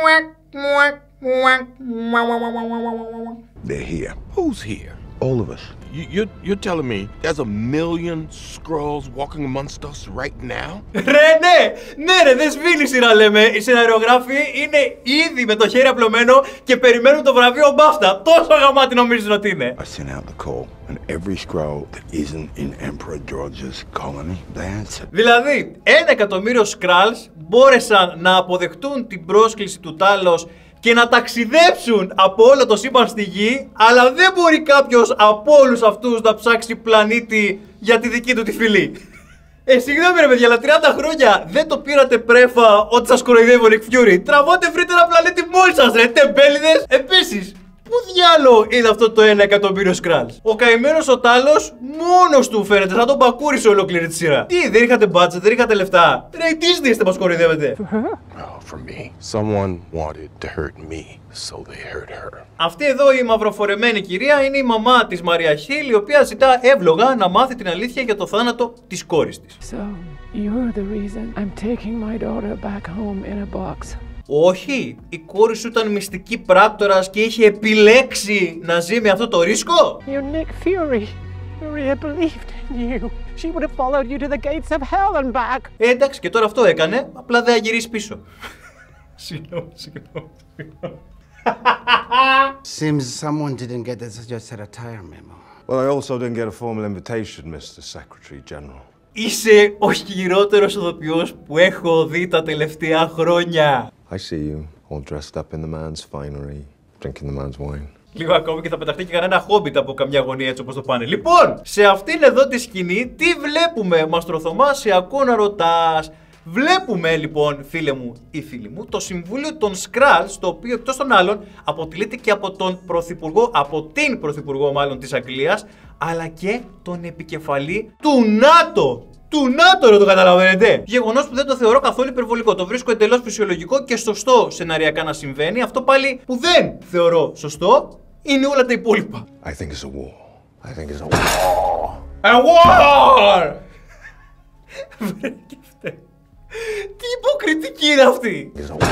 They're here. Who's here? All of us. You, you're, you're telling me there's a million Skrulls walking amongst us right now? Ρε ναι, ναι ρε, δεν σβήνει η σειρά λέμε. Οι σεναριογράφοι είναι ήδη με το χέρι απλωμένο και περιμένουν το βραβείο Μπάφτα. Τόσο γαμάτι νομίζουν ότι είναι. I sent out the call and every Skrull that isn't in Emperor George's colony, they answered. Δηλαδή, ένα εκατομμύριο Skrulls μπόρεσαν να αποδεχτούν την πρόσκληση του Τάλος και να ταξιδέψουν από όλο το σύμπαν στη γη, αλλά δεν μπορεί κάποιος από όλους αυτούς να ψάξει πλανήτη για τη δική του τη φυλή. Ε, συγγνώμη ρε παιδιά, αλλά τριάντα χρόνια δεν το πήρατε πρέφα ότι σας κοροϊδεύει ο Nick Fury. Τραβάτε βρείτε ένα πλανήτη μόλις σας ρε, τεμπέληδες. Επίσης, πού διάλο είναι αυτό το ένα εκατομμύριο Skrulls. Ο καημένος ο Τάλος μόνος του φαίνεται, θα τον πακούρισε ολόκληρη τη σειρά. Τι, δεν είχατε budget, δεν είχατε λεφτά. Ρε, η Disney είστε μας κοροϊδεύετε. Oh, for me. Someone wanted to hurt me, so they hurt her. Αυτή εδώ η μαυροφορεμένη κυρία είναι η μαμά της Μαρία Χιλ, η οποία ζητά εύλογα να μάθει την αλήθεια για το θάνατο της κόρης της. So, you're the reason I'm taking my daughter back home in a box. Όχι, η κόρη σου ήταν μυστική πράκτορας και είχε επιλέξει να ζει με αυτό το ρίσκο. You're Nick Fury. Maria believed in you. She would have followed you to the gates of hell and back. Ε, εντάξει, και τώρα αυτό έκανε, απλά δεν θα γυρίσει πίσω. Συγγνώμη, συγγνώμη. Seems someone didn't get the just a tire memo. Well, I also didn't get a formal invitation, Mister Secretary General. Είσαι ο χειρότερος οδοποιός που έχω δει τα τελευταία χρόνια. I see you, all dressed up in the man's finery, drinking the man's wine. Λίγο ακόμη και θα πεταχτεί και κανένα χόμπιτ από καμιά γωνία έτσι όπως το πάνε. Λοιπόν, σε αυτήν εδώ τη σκηνή τι βλέπουμε, Μαστροθωμά, σε ακούω να ρωτάς. Βλέπουμε λοιπόν, φίλε μου ή φίλοι μου, το Συμβούλιο των Skrulls, το οποίο εκτός των άλλων αποτελείται και από τον Πρωθυπουργό, από την Πρωθυπουργό μάλλον της Αγγλίας, αλλά και τον επικεφαλή του ΝΑΤΟ. Του ΝΑΤΟ, ρε, το καταλαβαίνετε. Γεγονός που δεν το θεωρώ καθόλου υπερβολικό. Το βρίσκω εντελώς φυσιολογικό και σωστό σεναριακά να συμβαίνει. Αυτό πάλι που δεν θεωρώ σωστό είναι όλα τα υπόλοιπα. I think it's a war. I think it's a war. A war! Τι υποκριτική είναι αυτή.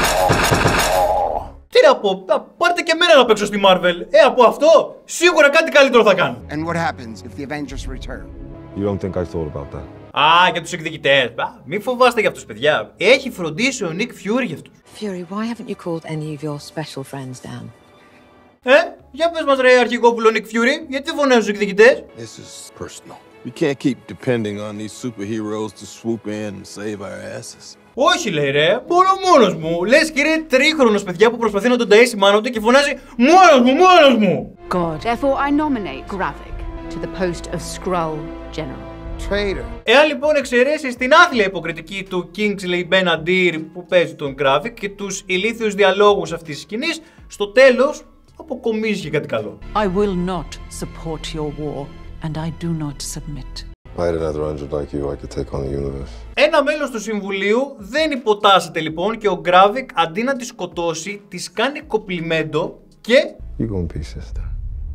Τι να πω, πάρτε και εμένα να παίξω στη Marvel. Ε, από αυτό σίγουρα κάτι καλύτερο θα κάνω. And what happens if the Avengers return? You don't think I thought about that? Α, για τους εκδικητές. Μην φοβάστε για αυτούς, παιδιά. Έχει φροντίσει ο Nick Fury για αυτούς. Fury, why haven't you called any of your special friends down? Ε, για πες μας ρε αρχηγόπουλο Nick Fury, γιατί φωνάζουν τους εκδικητές. This is personal. We can't keep depending on these superheroes to swoop in and save our asses. Όχι λέει ρε, μπορώ μόνος μου. Λες και είναι τρίχρονος παιδιά που προσπαθεί να τον ταΐσει μάνα του και φωνάζει μόνος μου, μόνος μου. God. Therefore I nominate Gravik to the post of Skrull General. Traitor. Εάν λοιπόν εξαιρέσεις την άθλια υποκριτική του Kingsley Ben-Adir που παίζει τον Gravik και τους ηλίθιους διαλόγους αυτής της σκηνής, στο τέλος αποκομίζει και κάτι καλό. I will not support your war and I do not submit. If I had another hundred like you, I could take on the universe. Ένα μέλος του Συμβουλίου δεν υποτάσσεται λοιπόν και ο Gravik αντί να τη σκοτώσει, της κάνει κοπλιμέντο και... You go in peace, sister.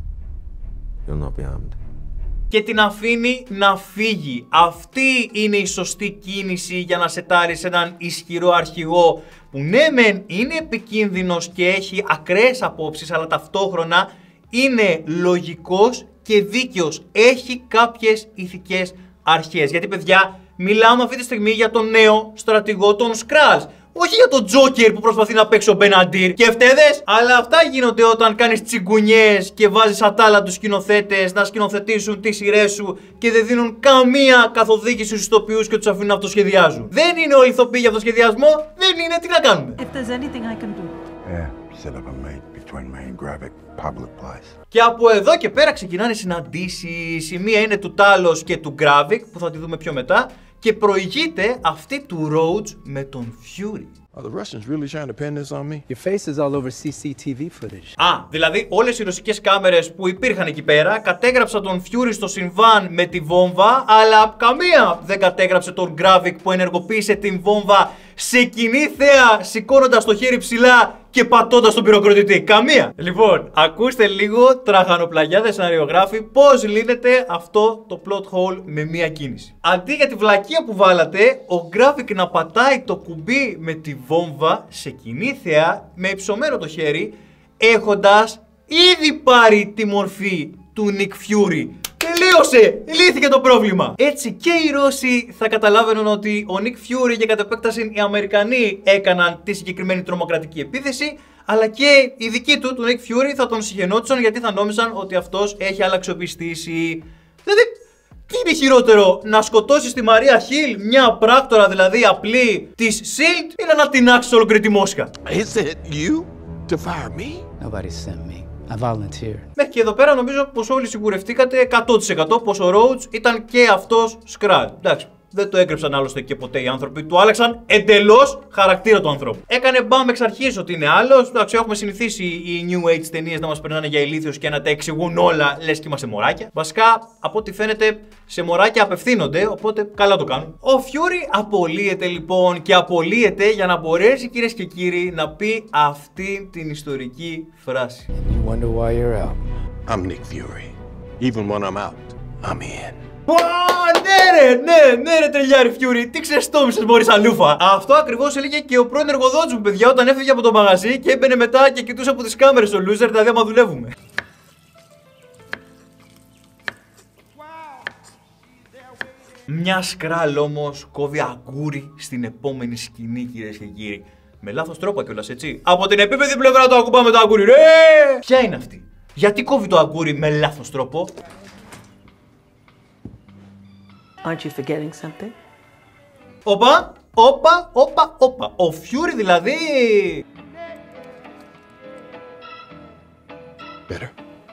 You'll not be harmed. Και την αφήνει να φύγει. Αυτή είναι η σωστή κίνηση για να σετάρεις έναν ισχυρό αρχηγό που ναι μεν είναι επικίνδυνος και έχει ακραίες απόψεις, αλλά ταυτόχρονα είναι λογικός και δίκαιος. Έχει κάποιες ηθικές αρχές. Γιατί παιδιά, μιλάμε αυτή τη στιγμή για τον νέο στρατηγό των Skrulls. Όχι για τον Τζόκερ που προσπαθεί να παίξει ο Ben-Adir και φταίδες. Αλλά αυτά γίνονται όταν κάνεις τσιγκουνιές και βάζεις ατάλλαντους σκηνοθέτες να σκηνοθετήσουν τις σειρές σου και δεν δίνουν καμία καθοδήγηση στους ηθοποιούς και τους αφήνουν να αυτοσχεδιάζουν. Δεν είναι όλοι ηθοποιοί για αυτοσχεδιασμό, δεν είναι, τι να κάνουμε. If there's anything I can do. Yeah, set up a meet between me and Gravik, public place. Και από εδώ και πέρα ξεκινάνε συναντήσεις. Η μία είναι του Talos και του Gravik που θα τη δούμε πιο μετά. Και προηγείται αυτή του Rhodes με τον Fury. Are the Russians really trying to pin this on me? Your face is all over σι σι τι βι footage. Α, δηλαδή όλες οι ρωσικές κάμερες που υπήρχαν εκεί πέρα κατέγραψαν τον Fury στο συμβάν με τη βόμβα, αλλά καμία δεν κατέγραψε τον Gravik που ενεργοποίησε την βόμβα σε κοινή θέα, σηκώνοντας το χέρι ψηλά και πατώντας τον πυροκροτητή. Καμία! Λοιπόν, ακούστε λίγο, τραχανοπλαγιάδες σεναριογράφοι, πώς λύνεται αυτό το plot hole με μία κίνηση. Αντί για τη βλακεία που βάλατε, ο Gravik να πατάει το κουμπί με τη βόμβα σε κοινή θέα, με υψωμένο το χέρι, έχοντας ήδη πάρει τη μορφή του Nick Fury. Τελείωσε! Λύθηκε το πρόβλημα! Έτσι και οι Ρώσοι θα καταλάβαιναν ότι ο Nick Fury και κατ' επέκταση οι Αμερικανοί έκαναν τη συγκεκριμένη τρομοκρατική επίθεση, αλλά και οι δικοί του, του Nick Fury, θα τον συγχαινόντουσαν γιατί θα νόμιζαν ότι αυτός έχει αλλαξιοπιστήσει. Δηλαδή, τι είναι χειρότερο, να σκοτώσεις τη Μαρία Χιλ, μια πράκτορα δηλαδή απλή της σιλντ, ή να ανατινάξεις ολόκληρη τη Μόσχα? Is it you to fire me? Nobody sent me. I volunteer. Ναι, και εδώ πέρα νομίζω πως όλοι σιγουρευτήκατε εκατό τοις εκατό πως ο Rhodes ήταν και αυτός Skrull. Εντάξει, δεν το έκρυψαν άλλωστε και ποτέ οι άνθρωποι. Του άλλαξαν εντελώς χαρακτήρα του ανθρώπου. Έκανε μπαμ εξ αρχής ότι είναι άλλος. Εντάξει, έχουμε συνηθίσει οι New Age ταινίες να μας περνάνε για ηλίθιους και να τα εξηγούν όλα λες και είμαστε μωράκια. Βασικά, από ό,τι φαίνεται, σε μωράκια απευθύνονται, οπότε καλά το κάνουν. Ο Fury απολύεται λοιπόν και απολύεται για να μπορέσει, κυρίες και κύριοι, να πει αυτή την ιστορική φράση. You wonder why you're out. I'm Nick Fury. Even when I'm out, I'm in. Πω, ναι ρε, ναι, ναι ρε τρελιάρη Fury, τι ξεστόμισες μόλις αλούφα. Αυτό ακριβώς έλεγε και ο πρώην εργοδότης μου, παιδιά, όταν έφευγε από το μαγαζί και έμπαινε μετά και κοιτούσε από τις κάμερες ο loser, δηλαδή άμα δουλεύουμε. Μια Skrull όμως κόβει αγκούρι στην επόμενη σκηνή, κυρίες και κύριοι. Με λάθος τρόπο κιόλας, έτσι. Από την επίπεδη πλευρά του ακουμπάμε το αγκούρι, ρε! Ποια είναι αυτή? Γιατί κόβει το αγκούρι με λάθος τρόπο? Aren't you forgetting something? Όπα, όπα, όπα, όπα. Ο Fury δηλαδή... Better.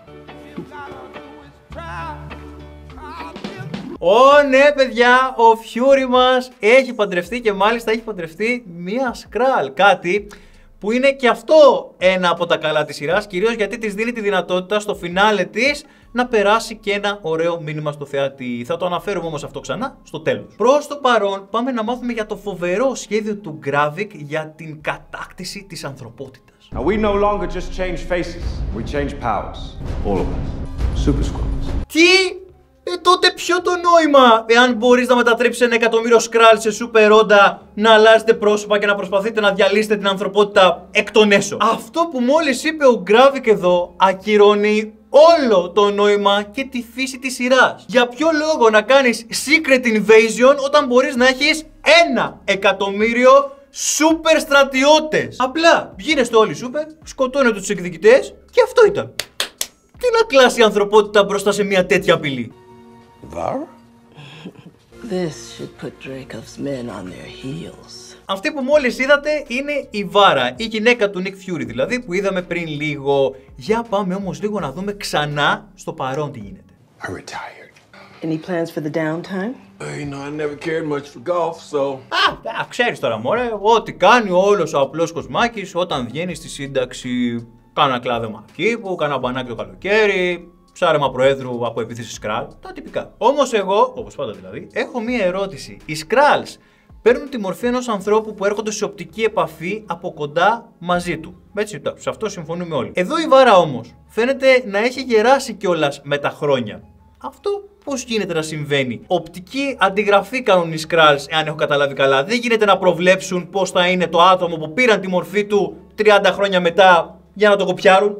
Ω ναι παιδιά, ο Fury μας έχει παντρευτεί και μάλιστα έχει παντρευτεί μία Skrull. Κάτι που είναι και αυτό ένα από τα καλά της σειράς, κυρίως γιατί της δίνει τη δυνατότητα στο φινάλε της να περάσει και ένα ωραίο μήνυμα στο θεατή. Θα το αναφέρουμε όμως αυτό ξανά στο τέλος. Προς το παρόν πάμε να μάθουμε για το φοβερό σχέδιο του Gravik για την κατάκτηση της ανθρωπότητας. Now we no longer just change faces, we change powers. All of us. Super Skrulls. Τι? Ε, τότε ποιο το νόημα, εάν μπορείς να μετατρέψεις ένα εκατομμύριο Skrull σε σούπερ όντα, να αλλάζετε πρόσωπα και να προσπαθείτε να διαλύσετε την ανθρωπότητα εκ των έσω. Αυτό που μόλις είπε ο Gravik εδώ ακυρώνει όλο το νόημα και τη φύση της σειράς. Για ποιο λόγο να κάνεις secret invasion όταν μπορείς να έχεις ένα εκατομμύριο σούπερ στρατιώτες? Απλά γίνεστε όλοι σούπερ, σκοτώνετε τους εκδικητές και αυτό ήταν. Τι να κλάσει η ανθρωπότητα μπροστά σε μια τέτοια απειλή? Var? This should put Dracov's men on their heels. Αυτή που μόλις είδατε είναι η Βάρα, η γυναίκα του Nick Fury δηλαδή, που είδαμε πριν λίγο. Για πάμε όμως λίγο να δούμε ξανά στο παρόν τι γίνεται. I retired. Any plans for the downtime? Uh, you know, I never cared much for golf, so... Α, ξέρεις τώρα μωρέ, ό,τι κάνει όλος ο απλός Κοσμάκης όταν βγαίνει στη σύνταξη. Κάνα κλάδεμα κήπου, κάνα μπανάκι το καλοκαίρι, ψάρεμα προέδρου από επίθεση Σκράλ, τα τυπικά. Όμως εγώ, όπως πάντα δηλαδή, έχω μία ερώτηση. Οι Skrulls παίρνουν τη μορφή ενός ανθρώπου που έρχονται σε οπτική επαφή από κοντά μαζί του. Έτσι, σε αυτό συμφωνούμε όλοι. Εδώ η Βάρα όμως φαίνεται να έχει γεράσει κιόλας με τα χρόνια. Αυτό πώς γίνεται να συμβαίνει? Οπτική αντιγραφή κάνουν οι Skrulls, εάν έχω καταλάβει καλά. Δεν γίνεται να προβλέψουν πώς θα είναι το άτομο που πήραν τη μορφή του τριάντα χρόνια μετά για να το κοπιάρουν.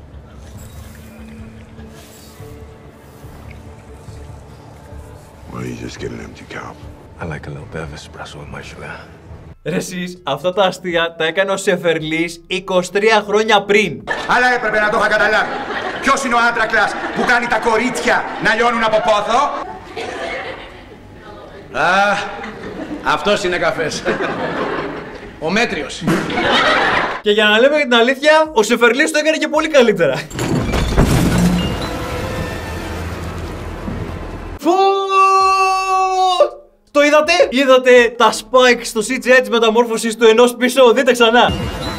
Well, you just get an empty cup. I like a little bit of espresso with my sugar. Ρε εσείς, αυτά τα αστεία τα έκανε ο Σεφερλής είκοσι τρία χρόνια πριν. Αλλά έπρεπε να το είχα καταλάβει. Ποιος είναι ο άντρακλας που κάνει τα κορίτσια να λιώνουν από πόθο? Α, αυτός είναι καφές. Ο μέτριος. Και για να λέμε την αλήθεια, ο Σεφερλής το έκανε και πολύ καλύτερα. Το είδατε? Είδατε τα spikes στο σι τζι άι της μεταμόρφωσης του ενός πίσω? Δείτε ξανά.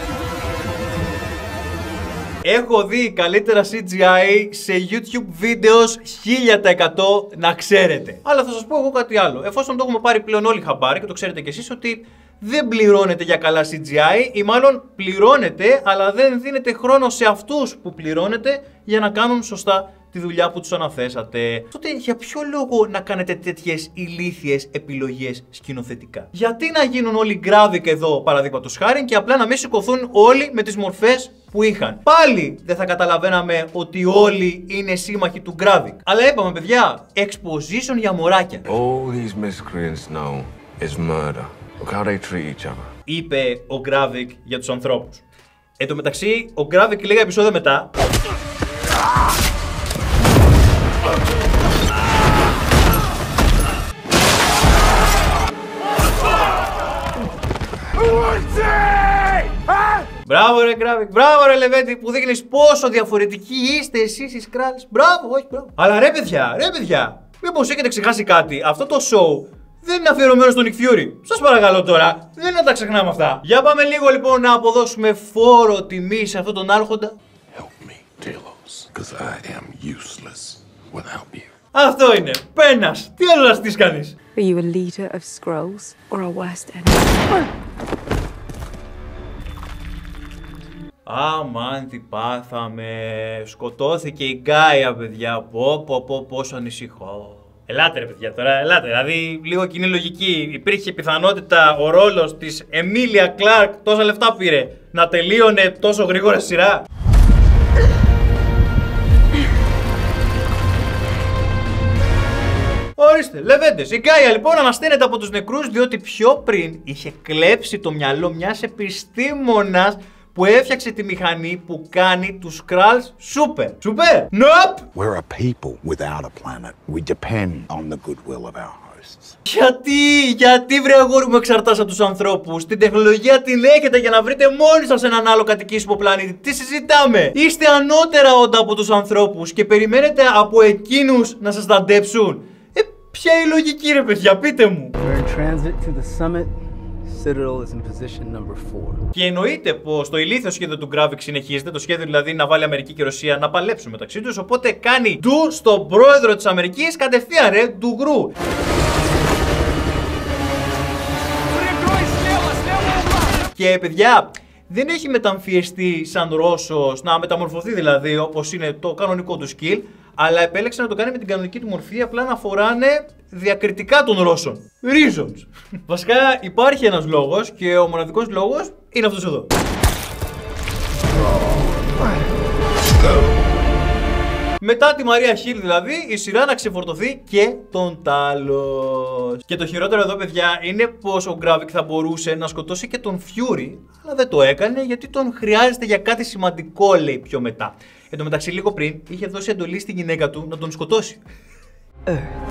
Έχω δει καλύτερα σι τζι άι σε YouTube βίντεο χίλια τοις εκατό να ξέρετε. Αλλά θα σας πω εγώ κάτι άλλο. Εφόσον το έχουμε πάρει πλέον όλοι χαμπάρι και το ξέρετε κι εσείς ότι δεν πληρώνετε για καλά σι τζι άι ή μάλλον πληρώνετε αλλά δεν δίνετε χρόνο σε αυτούς που πληρώνετε για να κάνουν σωστά τη δουλειά που τους αναθέσατε. Τότε για ποιο λόγο να κάνετε τέτοιες ηλίθιες επιλογές σκηνοθετικά? Γιατί να γίνουν όλοι Gravik εδώ παραδείγματος χάρη και απλά να μην σηκωθούν όλοι με τις μορφές που είχαν? Πάλι δεν θα καταλαβαίναμε ότι όλοι είναι σύμμαχοι του Gravik. Αλλά είπαμε παιδιά, exposition για μωράκια. All these miscreants know is murder. Look how they treat each other. Είπε ο Gravik για τους ανθρώπους. Εν τω μεταξύ, ο Gravik λίγα επεισόδια μετά μπράβο ρε Gravik, μπράβο ρε Λεβέντη που δείχνεις πόσο διαφορετικοί είστε εσείς οι Skrulls. Μπράβο, όχι μπράβο. Αλλά ρε παιδιά, ρε παιδιά, μήπως έχετε ξεχάσει κάτι? Αυτό το show δεν είναι αφιερωμένο στον Nick Fury. Σας παρακαλώ τώρα, δεν να τα ξεχνάμε αυτά. Για πάμε λίγο λοιπόν να αποδώσουμε φόρο τιμή σε αυτόν τον άρχοντα. Help me, Talos, because I am useless without you. Αυτό είναι, πένας. Τι άλλο να στείς κανείς? Are you a leader of Skrulls or a worst enemy? Αμάν τι πάθαμε. Σκοτώθηκε η Γκάια παιδιά. Πω πω πω πόσο ανησυχώ. Ελάτε ρε παιδιά τώρα, ελάτε. Δηλαδή λίγο κοινή λογική. Υπήρχε πιθανότητα ο ρόλος της Εμίλια Κλάρκ, τόσα λεφτά πήρε, να τελείωνε τόσο γρήγορα σειρά? Ορίστε, Λεβέντες. Η Γκάια λοιπόν ανασταίνεται από τους νεκρούς διότι πιο πριν είχε κλέψει το μυαλό μιας επιστήμονας που έφτιαξε τη μηχανή που κάνει τους Skrulls super. Super! Nope! We're a people without a planet. We depend on the goodwill of our hosts. Γιατί, γιατί βρε αγόρι μου εξαρτάς από τους ανθρώπους? Την τεχνολογία την έχετε για να βρείτε μόνοι σας έναν άλλο κατοικήσιμο πλανήτη. Τι συζητάμε? Είστε ανώτερα όντα από τους ανθρώπους και περιμένετε από εκείνους να σας ταντέψουν. Ε, ποια είναι η λογική ρε παιδιά, πείτε μου. We're in transit to the summit. Citadel is in position number four. Και εννοείται πως το ηλίθιο σχέδιο του Gravik συνεχίζεται, το σχέδιο δηλαδή να βάλει Αμερική και Ρωσία να παλέψουν μεταξύ τους, οπότε κάνει ντου στον πρόεδρο της Αμερικής κατευθείαν ρε, ντουγρού. Και παιδιά, δεν έχει μεταμφιεστεί σαν Ρώσος, να μεταμορφωθεί δηλαδή όπως είναι το κανονικό του skill, αλλά επέλεξε να το κάνει με την κανονική του μορφή, απλά να φοράνε διακριτικά των Ρώσων. Reasons. Βασικά υπάρχει ένας λόγος και ο μοναδικός λόγος είναι αυτός εδώ. Μετά τη Μαρία Χιλ δηλαδή, η σειρά να ξεφορτωθεί και τον Τάλος. Και το χειρότερο εδώ παιδιά είναι πως ο Gravik θα μπορούσε να σκοτώσει και τον Fury, αλλά δεν το έκανε γιατί τον χρειάζεται για κάτι σημαντικό λέει πιο μετά. Εν τω μεταξύ λίγο πριν είχε δώσει εντολή στη γυναίκα του να τον σκοτώσει. Ε.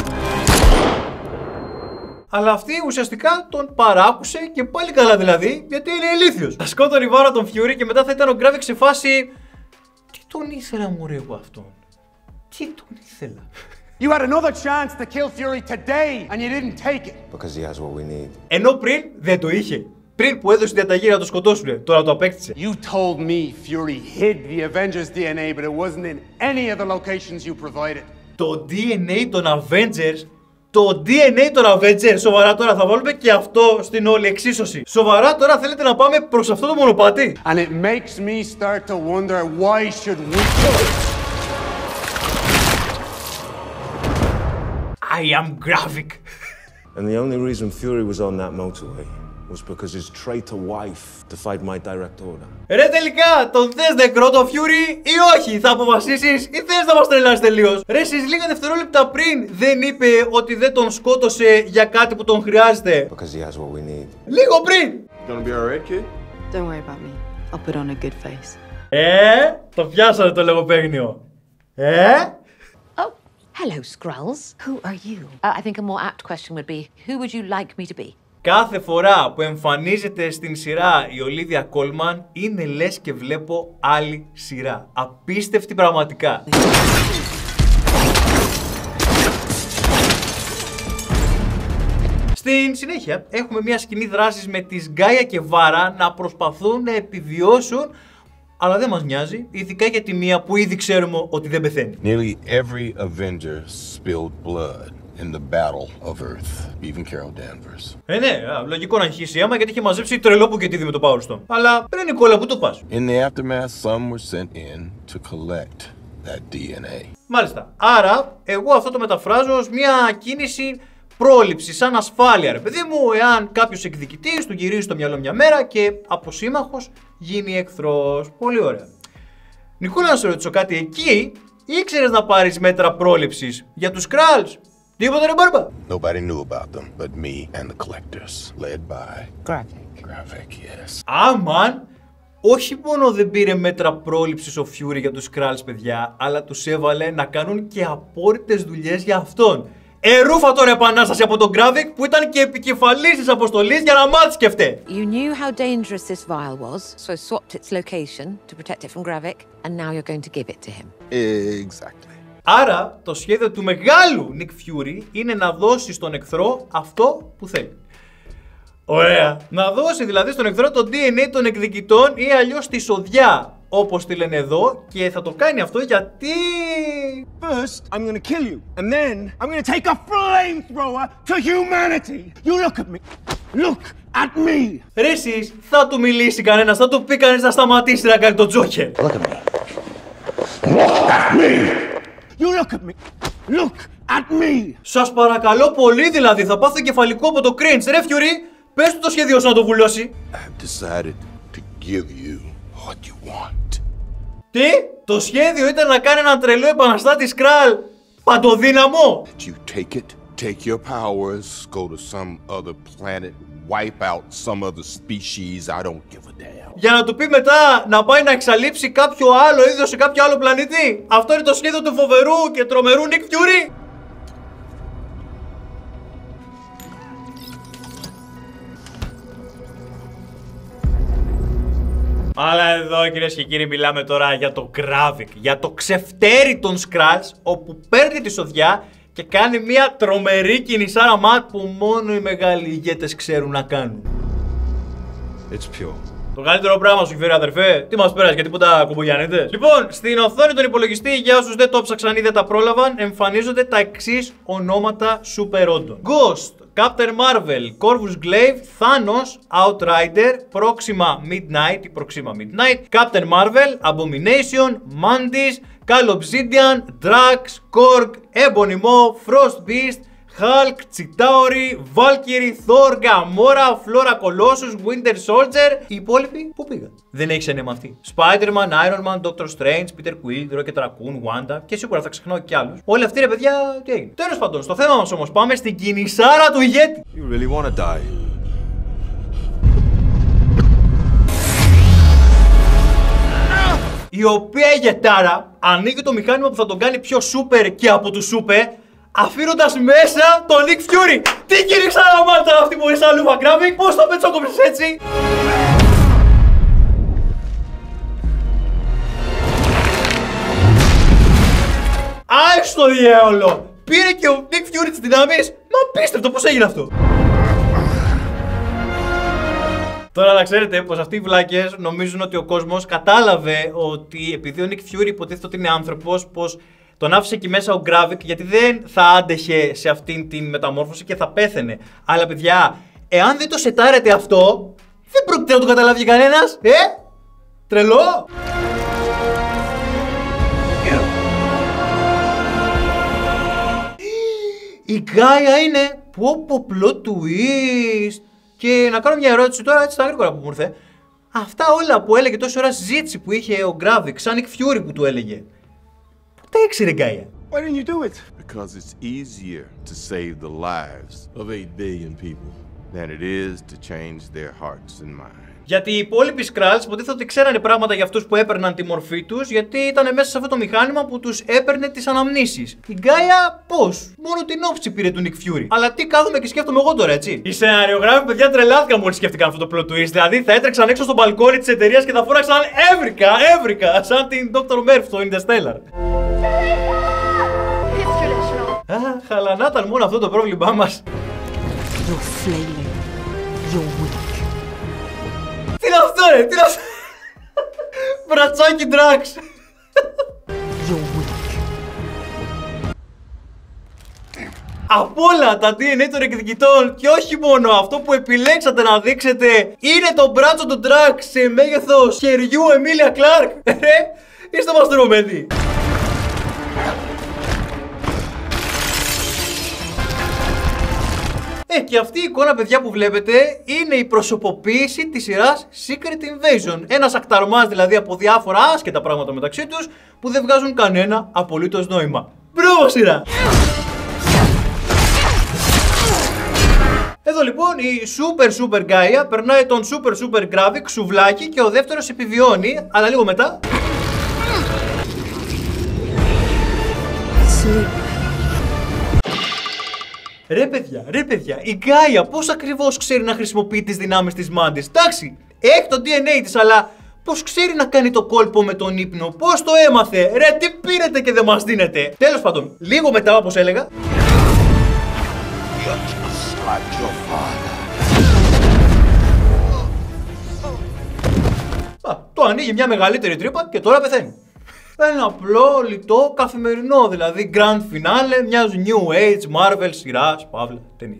Αλλά αυτή ουσιαστικά τον παράκουσε και πάλι καλά δηλαδή, γιατί είναι ηλίθιος. Θα σκότωνε η Βάρα τον Fury και μετά θα ήταν ο Gravik σε φάση. Τι τον ήθελα μωρέ εγώ αυτόν? Τι τον ήθελα? You had another chance to kill Fury today, and you didn't take it. Because he has what we need. Ενώ πριν δεν το είχε. Πριν που έδωσε διαταγή να το σκοτώσουνε, τώρα το απέκτησε. You told me Fury hid the Avengers ντι εν έι, but it wasn't in any of the locations you provided. Το ντι εν έι των Avengers, το ντι εν έι των Avengers, σοβαρά τώρα θα βάλουμε και αυτό στην όλη εξίσωση. Σοβαρά τώρα θέλετε να πάμε προς αυτό το μονοπάτι. And it makes me start to wonder why should we kill it. I am Gravik. And the only reason Fury was on that motorway was because his traitor wife defied my direct order. Ρε τελικά, τον θες νεκρό το Fury ή όχι, θα αποφασίσεις ή θες να μας τρελάσεις τελείως. Ρε εσείς λίγα δευτερόλεπτα πριν δεν είπε ότι δεν τον σκότωσε για κάτι που τον χρειάζεται. Because he has what we need. Λίγο πριν. Gonna be alright, kid? Don't worry about me. I'll put on a good face. Ε, το πιάσανε το λογοπαίγνιο. Ε. Hello, Skrulls. Who are you? Uh, I think a more apt question would be, who would you like me to be? Κάθε φορά που εμφανίζεται στην σειρά η Ολίβια Κόλμαν είναι λες και βλέπω άλλη σειρά. Απίστευτη πραγματικά. Στην συνέχεια έχουμε μια σκηνή δράσης με τις Γκάια και Βάρα να προσπαθούν να επιβιώσουν, αλλά δεν μας νοιάζει, ειδικά για τη μία που ήδη ξέρουμε ότι δεν πεθαίνει. Nearly every Avenger spilled blood in the battle of Earth, even Carol Danvers. Ε, ναι, λογικό να έχει αίμα γιατί είχε μαζέψει τρελό που και τι δει με το Power Stone. Αλλά ρε Νικόλα, πού το πας? In the aftermath, some were sent in to collect that ντι εν έι. Μάλιστα. Άρα, εγώ αυτό το μεταφράζω ως μια κίνηση πρόληψη, σαν ασφάλεια, ρε παιδί μου, εάν κάποιος εκδικητής του γυρίζει το μυαλό μια μέρα και από σύμμαχος γίνει εχθρός. Πολύ ωραία. Νικόλα, να σε ρωτήσω κάτι, εκεί ήξερες να πάρεις μέτρα πρόληψης για τους Skrulls? Τίποτα, ρε Μπάρμπα? Nobody knew about them but me and the collectors, led by Gravik. Gravik, yes. Άμαν, όχι μόνο δεν πήρε μέτρα πρόληψης ο Fury για τους Skrulls, παιδιά, αλλά τους έβαλε να κάνουν και απόρριτες δουλειές για αυτόν. Ερούφα τώρα επανάσταση από τον Gravik που ήταν και επικεφαλής της αποστολής για να μάθει σκεφτέ. You knew how dangerous this vial was, so swapped its location to protect it from Gravik, and now you're going to give it to him. Exactly. Άρα, το σχέδιο του μεγάλου Nick Fury είναι να δώσει στον εχθρό αυτό που θέλει. Ωραία. Να δώσει δηλαδή στον εχθρό το ντι εν έι των εκδικητών ή αλλιώς τη σοδιά, όπως τη λένε εδώ, και θα το κάνει αυτό γιατί... First, I'm gonna kill you, and then I'm gonna take a flamethrower to humanity. You look at me. Look at me. Ρε εσείς, θα του μιλήσει κανένας, θα του πει κανένας να σταματήσει να κάνει το Τζόκερ. Look at me. Look at me. You look at me. Look at me. Σας παρακαλώ πολύ δηλαδή, θα πάθω κεφαλικό από το cringe. Ρε Fury, πες του το σχέδιο σου να το βουλώσει. I've decided to give you what you want. Τι? Το σχέδιο ήταν να κάνει έναν τρελό επαναστάτη Skrull παντοδύναμο. You take it, take your powers, go to some other planet, wipe out some other species, I don't give a damn. Για να του πει μετά να πάει να εξαλείψει κάποιο άλλο είδος σε κάποιο άλλο πλανήτη. Αυτό είναι το σχέδιο του φοβερού και τρομερού Nick Fury. Αλλά εδώ, κυρίες και κύριοι, μιλάμε τώρα για το Gravik, για το ξεφτέρι των Skrulls, όπου παίρνει τη σοδιά και κάνει μια τρομερή κινησάρα ματ που μόνο οι μεγάλοι ηγέτες ξέρουν να κάνουν. It's pure. Το καλύτερο πράγμα σου φέρει, αδερφέ. Τι μας πέρασε, γιατί τίποτα κουμπογιανίτες. Λοιπόν, στην οθόνη των υπολογιστή, για όσους δεν το ψάξαν ή δεν τα πρόλαβαν, εμφανίζονται τα εξής ονόματα σούπερ όντων: Ghost, Captain Marvel, Corvus Glaive, Thanos, Outrider, Proxima Midnight ή Proxima Midnight, Captain Marvel, Abomination, Mantis, Cal Obsidian, Drax, Korg, Ebony Maw, Frost Beast, Hulk, Chitauri, Valkyrie, Thor, Gamora, Flora Colossus, Winter Soldier. Οι υπόλοιποι πού πήγαν? Δεν έχεις ενέμα αυτή. Spider-Man, Iron Man, Doctor Strange, Peter Quill, Rocket Raccoon, Wanda και σίγουρα θα ξεχνάω και άλλους. Όλοι αυτοί, ρε παιδιά, τι έγινε? Τέλος πάντων, στο θέμα μας όμως πάμε στην κινησάρα του ηγέτη. You really wanna die? Η οποία ηγετάρα ανοίγει το μηχάνημα που θα τον κάνει πιο σούπερ και από του σούπερ, αφήνοντας μέσα τον Nick Fury. Τι κινησάρα μάλτα αυτή που είναι σαν λούβα Gravik, πώς το πετσόκοψες έτσι? Άι στο διάολο! Πήρε και ο Nick Fury τις δυνάμεις. Μα πίστευτο πώς έγινε αυτό. Τώρα να ξέρετε πως αυτοί οι βλάκες νομίζουν ότι ο κόσμος κατάλαβε ότι επειδή ο Nick Fury υποτίθεται ότι είναι άνθρωπος, πως τον άφησε εκεί μέσα ο Gravik γιατί δεν θα άντεχε σε αυτήν την μεταμόρφωση και θα πέθαινε. Αλλά παιδιά, εάν δεν το σετάρετε αυτό, δεν πρόκειται να το καταλάβει κανένας. Ε, τρελό. Η Γκάια είναι πω πω plot twist. Και να κάνω μια ερώτηση τώρα έτσι στα γρήγορα που μου ήρθε. Αυτά όλα που έλεγε τόση ώρα συζήτηση που είχε ο Gravik, σαν Nick Fury που του έλεγε, πού τα ήξερε Γκάια? Why didn't you do it? Because it's easier to save the lives of eight billion people than it is to change their hearts and minds. Γιατί οι υπόλοιποι Skrulls υποτίθεται ότι ξέρανε πράγματα για αυτούς που έπαιρναν τη μορφή τους, γιατί ήταν μέσα σε αυτό το μηχάνημα που τους έπαιρνε τις αναμνήσεις. Η Γκάια πώς? Μόνο την όψη πήρε του Nick Fury. Αλλά τι κάθομαι και σκέφτομαι εγώ τώρα, έτσι. Οι σεναριογράφοι, παιδιά, τρελάθηκαν μόλις σκέφτηκαν αυτό το plot twist. Δηλαδή θα έτρεξαν έξω στο μπαλκόνι της εταιρείας και θα φόραξαν έβρικα, έβρικα, σαν την ντόκτορ Murphy στο Interstellar. Α, χαλανά ήταν μόνο αυτό το πρόβλημά μας. You're flailing. You're weak. Τι είναι αυτό ρε, τι είναι αυτό? Μπρατσάκι Drax. Από όλα τα ντι εν έι των εκδικητών και όχι μόνο αυτό που επιλέξατε να δείξετε είναι το μπράτσο του Drax σε μέγεθος χεριού Emilia Clarke. Ρε, είστε μαστρωμένοι. Ε, και αυτή η εικόνα, παιδιά, που βλέπετε είναι η προσωποποίηση της σειράς Secret Invasion. Ένας ακταρμάς δηλαδή από διάφορα άσχετα πράγματα μεταξύ τους που δεν βγάζουν κανένα απολύτως νόημα. Μπράβο σειρά! Εδώ λοιπόν η Super Super Gaia περνάει τον Super Super Gravik σουβλάκι και ο δεύτερος επιβιώνει, αλλά λίγο μετά... Ρε παιδιά, ρε παιδιά, η Γκάια πώς ακριβώς ξέρει να χρησιμοποιεί τις δυνάμεις της Μάντης? Εντάξει, έχει το ντι εν έι της, αλλά πώς ξέρει να κάνει το κόλπο με τον ύπνο? Πώς το έμαθε? Ρε, τι πήρετε και δεν μας δίνετε? Τέλος πάντων, λίγο μετά, όπως έλεγα, α, το ανοίγει μια μεγαλύτερη τρύπα και τώρα πεθαίνει. Ένα απλό, λιτό, καθημερινό, δηλαδή grand finale μιας new age Marvel σειράς, παύλα, ταινία.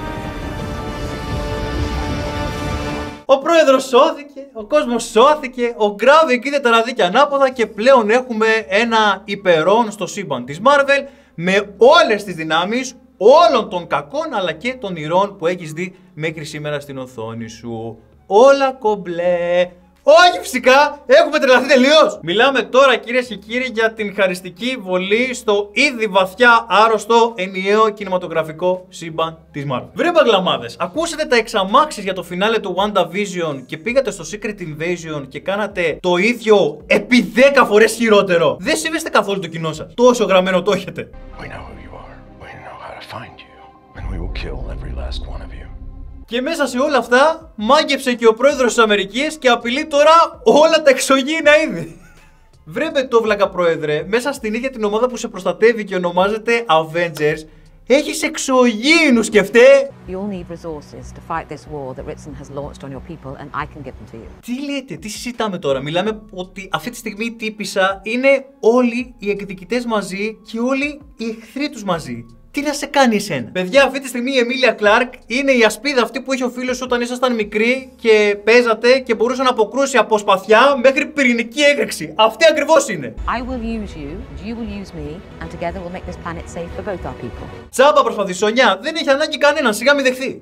Ο πρόεδρος σώθηκε, ο κόσμος σώθηκε, ο Gravik είδε τα ραδίκια ανάποδα και πλέον έχουμε ένα υπερόν στο σύμπαν της Marvel με όλες τις δυνάμεις όλων των κακών αλλά και των ηρών που έχεις δει μέχρι σήμερα στην οθόνη σου. Όλα κομπλέ. Όχι φυσικά, έχουμε τρελαθεί τελείως. Μιλάμε τώρα, κυρίες και κύριοι, για την χαριστική βολή στο ήδη βαθιά άρρωστο ενιαίο κινηματογραφικό σύμπαν της Marvel. Βρε μπαγλαμάδες, ακούσατε τα εξαμάξεις για το φινάλε του WandaVision και πήγατε στο Secret Invasion και κάνατε το ίδιο επί δέκα φορές χειρότερο? Δεν σέβεστε καθόλου το κοινό σας. Τόσο γραμμένο το έχετε. We know who you are. We know how to find you. And we will kill every last one of you. Και μέσα σε όλα αυτά μάγεψε και ο πρόεδρος της Αμερικής και απειλεί τώρα όλα τα εξωγήινα είδη. Βρέπε το βλακα πρόεδρε, μέσα στην ίδια την ομάδα που σε προστατεύει και ονομάζεται Avengers, έχεις εξωγήινους, σκεφτέ! You'll need resources to fight this war that Ritson has launched on your people and I can give them to you. Τι λέτε, τι συζητάμε τώρα? Μιλάμε ότι αυτή τη στιγμή η τύπισσα είναι όλοι οι εκδικητές μαζί και όλοι οι εχθροί τους μαζί. Τι να σε κάνει εσένα? Παιδιά, αυτή τη στιγμή η Emilia Clarke είναι η ασπίδα αυτή που είχε ο φίλος όταν ήσασταν μικροί και παίζατε και μπορούσε να αποκρούσει από σπαθιά μέχρι πυρηνική έκρηξη. Αυτή ακριβώς είναι. I will use you, you will use me, and together we'll make this planet safe for both our people. Τσάμπα προσπαθεί, Σονιά, δεν έχει ανάγκη κανέναν, σιγά μη δεχθεί.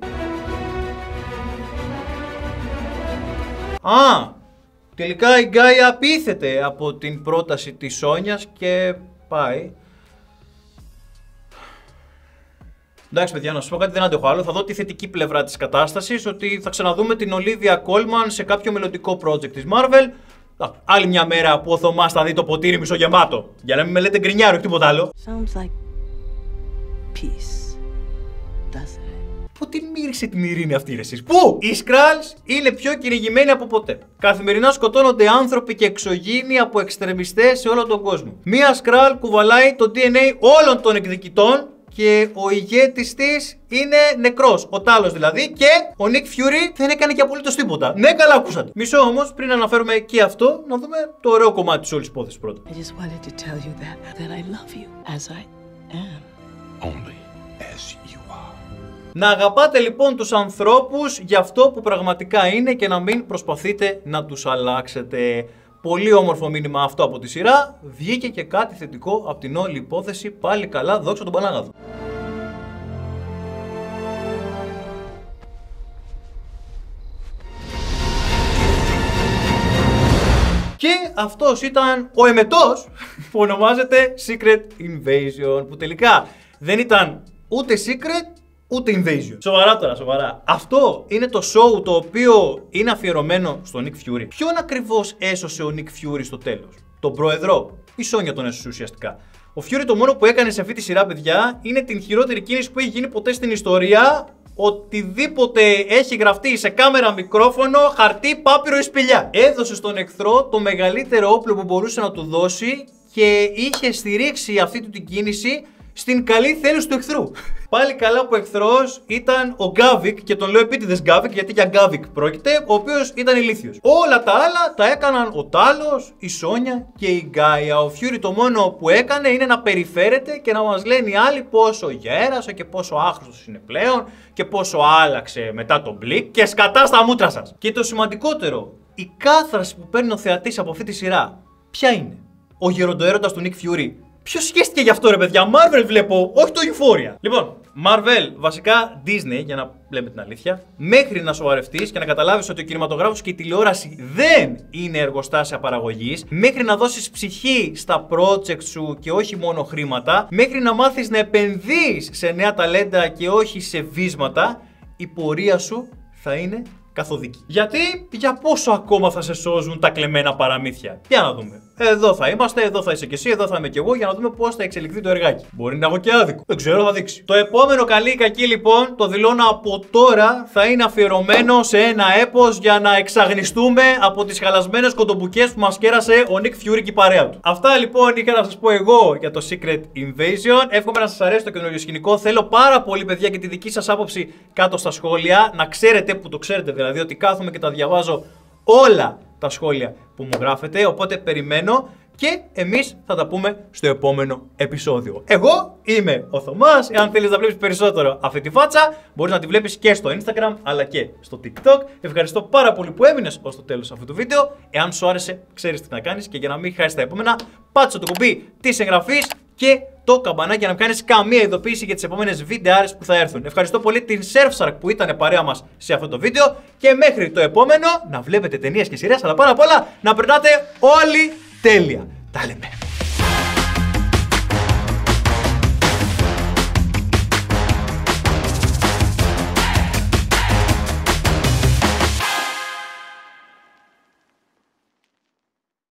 Α, τελικά η Γκάια πείθεται από την πρόταση της Σόνιας και πάει. Εντάξει, παιδιά, να σας πω κάτι, δεν αντέχω άλλο. Θα δω τη θετική πλευρά της κατάστασης, ότι θα ξαναδούμε την Olivia Colman σε κάποιο μελλοντικό project της Marvel. Άλλη μια μέρα που ο Θωμάς θα δει το ποτήρι μισογεμάτο. Για να μην με λέτε γκρινιάρο ή τίποτα άλλο. Sounds like peace, doesn't it? Πού την μύρισε την ειρήνη αυτή, ρε εσείς? Πού? Οι Skrulls είναι πιο κυνηγημένοι από ποτέ. Καθημερινά σκοτώνονται άνθρωποι και εξωγήινοι από εξτρεμιστές σε όλο τον κόσμο. Μία Skrull κουβαλάει το ντι εν έι όλων των εκδικητών και ο ηγέτης της είναι νεκρός. Ο Τάλος δηλαδή. Και ο Nick Fury δεν έκανε και απολύτως τίποτα. Ναι, καλά ακούσατε. Μισό όμως, πριν αναφέρουμε και αυτό, να δούμε το ωραίο κομμάτι της όλης υπόθεσης πρώτα. I just wanted to tell you that, that I love you as I am. Only as you are. Να αγαπάτε λοιπόν τους ανθρώπους για αυτό που πραγματικά είναι και να μην προσπαθείτε να τους αλλάξετε. Πολύ όμορφο μήνυμα αυτό από τη σειρά. Βγήκε και κάτι θετικό από την όλη υπόθεση. Πάλι καλά, δόξα τον Πανάγαθο. Και αυτός ήταν ο εμετός που ονομάζεται Secret Invasion, που τελικά δεν ήταν ούτε secret ούτε invasion. Σοβαρά τώρα, σοβαρά. Αυτό είναι το show το οποίο είναι αφιερωμένο στο Nick Fury. Ποιον ακριβώς έσωσε ο Nick Fury στο τέλος? Τον πρόεδρο? Η Σόνια τον έσωσε ουσιαστικά. Ο Fury το μόνο που έκανε σε αυτή τη σειρά, παιδιά, είναι την χειρότερη κίνηση που έχει γίνει ποτέ στην ιστορία. Οτιδήποτε έχει γραφτεί σε κάμερα, μικρόφωνο, χαρτί, πάπυρο ή σπηλιά. Έδωσε στον εχθρό το μεγαλύτερο όπλο που μπορούσε να του δώσει και είχε στηρίξει αυτή του την κίνηση στην καλή θέληση του εχθρού. Πάλι καλά που ο εχθρός ήταν ο Γκάβικ, και τον λέω επίτηδες Γκάβικ γιατί για Γκάβικ πρόκειται, ο οποίος ήταν ηλίθιος. Όλα τα άλλα τα έκαναν ο Τάλος, η Σόνια και η Γκάια. Ο Fury το μόνο που έκανε είναι να περιφέρεται και να μας λένε οι άλλοι πόσο γέρασε και πόσο άχρηστος είναι πλέον και πόσο άλλαξε μετά τον Μπλικ και σκατά στα μούτρα σας. Και το σημαντικότερο, η κάθραση που παίρνει ο θεατής από αυτή τη σειρά, ποια είναι? Ο γεροντοέρωτας του Nick Fury. Ποιος σχέστηκε γι' αυτό, ρε παιδιά? Marvel βλέπω, όχι το Euphoria. Λοιπόν, Marvel, βασικά Disney, για να λέμε την αλήθεια, μέχρι να σοβαρευτείς και να καταλάβεις ότι ο κινηματογράφος και η τηλεόραση δεν είναι εργοστάσια παραγωγής, μέχρι να δώσεις ψυχή στα project σου και όχι μόνο χρήματα, μέχρι να μάθεις να επενδύεις σε νέα ταλέντα και όχι σε βίσματα, η πορεία σου θα είναι καθοδική. Γιατί, για πόσο ακόμα θα σε σώζουν τα κλεμμένα παραμύθια? Για να δούμε. Εδώ θα είμαστε, εδώ θα είσαι κι εσύ, εδώ θα είμαι κι εγώ, για να δούμε πώς θα εξελιχθεί το εργάκι. Μπορεί να έχω και άδικο. Δεν ξέρω, θα δείξει. Το επόμενο καλή ή κακή, λοιπόν, το δηλώνω από τώρα, θα είναι αφιερωμένο σε ένα έπος για να εξαγνιστούμε από τις χαλασμένες κοντομπουκές που μας κέρασε ο Nick Fury και η παρέα του. Αυτά λοιπόν είχα να σας πω εγώ για το Secret Invasion. Εύχομαι να σας αρέσει το καινούριο σκηνικό. Θέλω πάρα πολύ, παιδιά, και τη δική σας άποψη κάτω στα σχόλια. Να ξέρετε, που το ξέρετε δηλαδή, ότι κάθομαι και τα διαβάζω όλα τα σχόλια που μου γράφετε, οπότε περιμένω και εμείς θα τα πούμε στο επόμενο επεισόδιο. Εγώ είμαι ο Θωμάς. Εάν θέλεις να βλέπεις περισσότερο αυτή τη φάτσα, μπορείς να τη βλέπεις και στο Instagram αλλά και στο TikTok. Ευχαριστώ πάρα πολύ που έμεινες ως το τέλος αυτού του βίντεο. Εάν σου άρεσε, ξέρεις τι να κάνεις, και για να μην χάσεις τα επόμενα, πάτσε το κουμπί της εγγραφής και το καμπανάκι για να μην κάνεις καμία ειδοποίηση για τις επόμενες βιντεάρες που θα έρθουν. Ευχαριστώ πολύ την Surfshark που ήταν παρέα μας σε αυτό το βίντεο και μέχρι το επόμενο να βλέπετε ταινίες και σειρές, αλλά πάνω απ' όλα να περνάτε όλοι τέλεια. Τα λέμε.